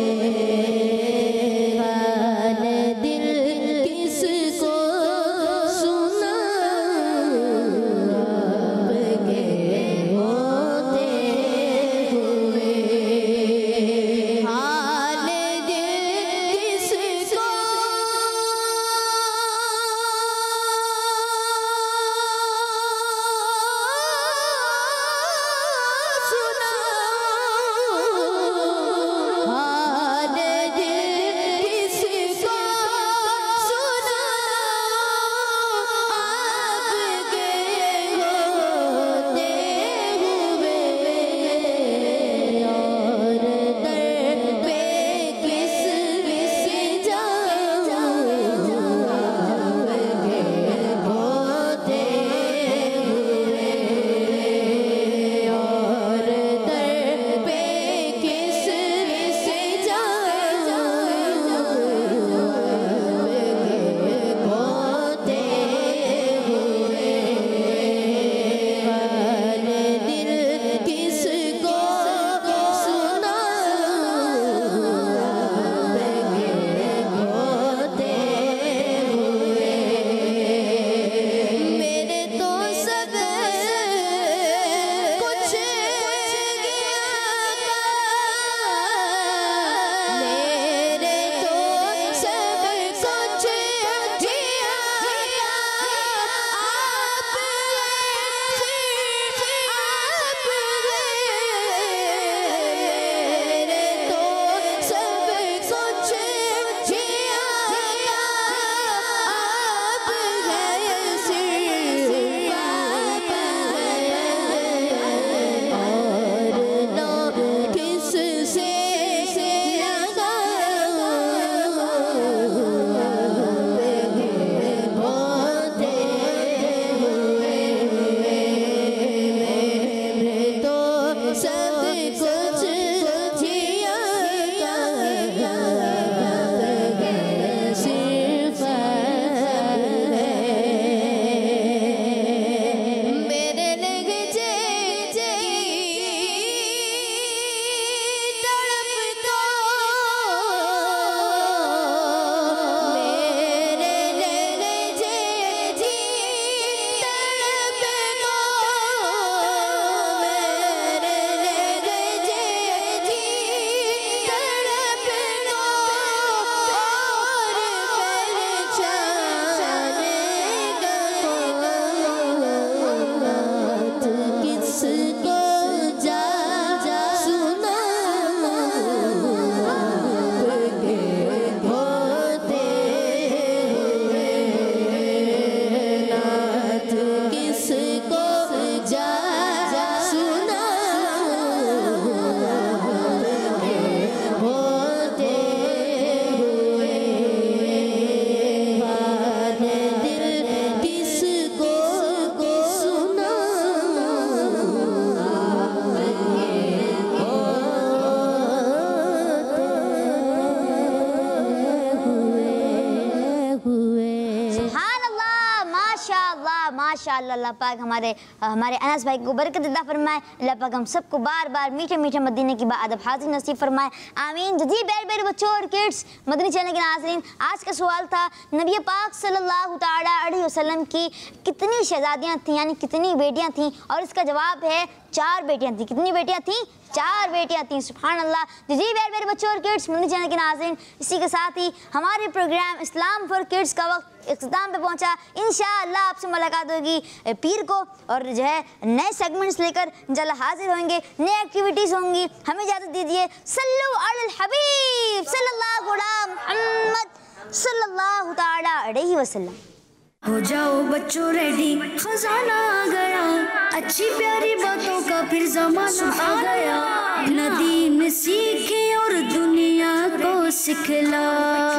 हाल दिल किसको सुना, माशाअल्लाह अल्लाह पाक हमारे हमारे अनस भाई को बरकत अता फरमाए। अल्लाह पाक हम सबको बार बार मीठे मीठे मदीने की बाअदब हाजिर नसीब फरमाए, आमीन। जी प्यारे प्यारे बच्चों और किड्स, मदनी चैनल के नाज़रीन, आज का सवाल था नबी पाक सल्लल्लाहु तआला अलैहि वसल्लम की कितनी शहजादियाँ थीं, यानी कितनी बेटियाँ थीं, और इसका जवाब है चार बेटियाँ थीं। कितनी बेटियाँ थीं? चार बेटियाँ थीं। सुभान अल्लाह। जी जी प्यारे प्यारे बच्चों और किड्स, मदनी चैनल के नाज़रीन, इसी के साथ ही हमारे प्रोग्राम इस्लाम फॉर किड्स का वक्त इख्तिताम पे पहुंचा। इंशाअल्लाह आपसे मुलाकात होगी पीर को, और जो है नए सेगमेंट्स लेकर इंशाअल्लाह हाजिर होंगे, नई एक्टिविटीज़ होंगी। हमें इजाज़त दीजिए। सल्लु अलल हबीब सल्लल्लाहु अलैहि मुहम्मद सल्लल्लाहु तआला अलैहि वसल्लम। हो जाओ बच्चों रेडी, खजाना आ गया, अच्छी प्यारी बातों का फिर जमाना आ गया। नदीम सीखे और दुनिया को सिखला।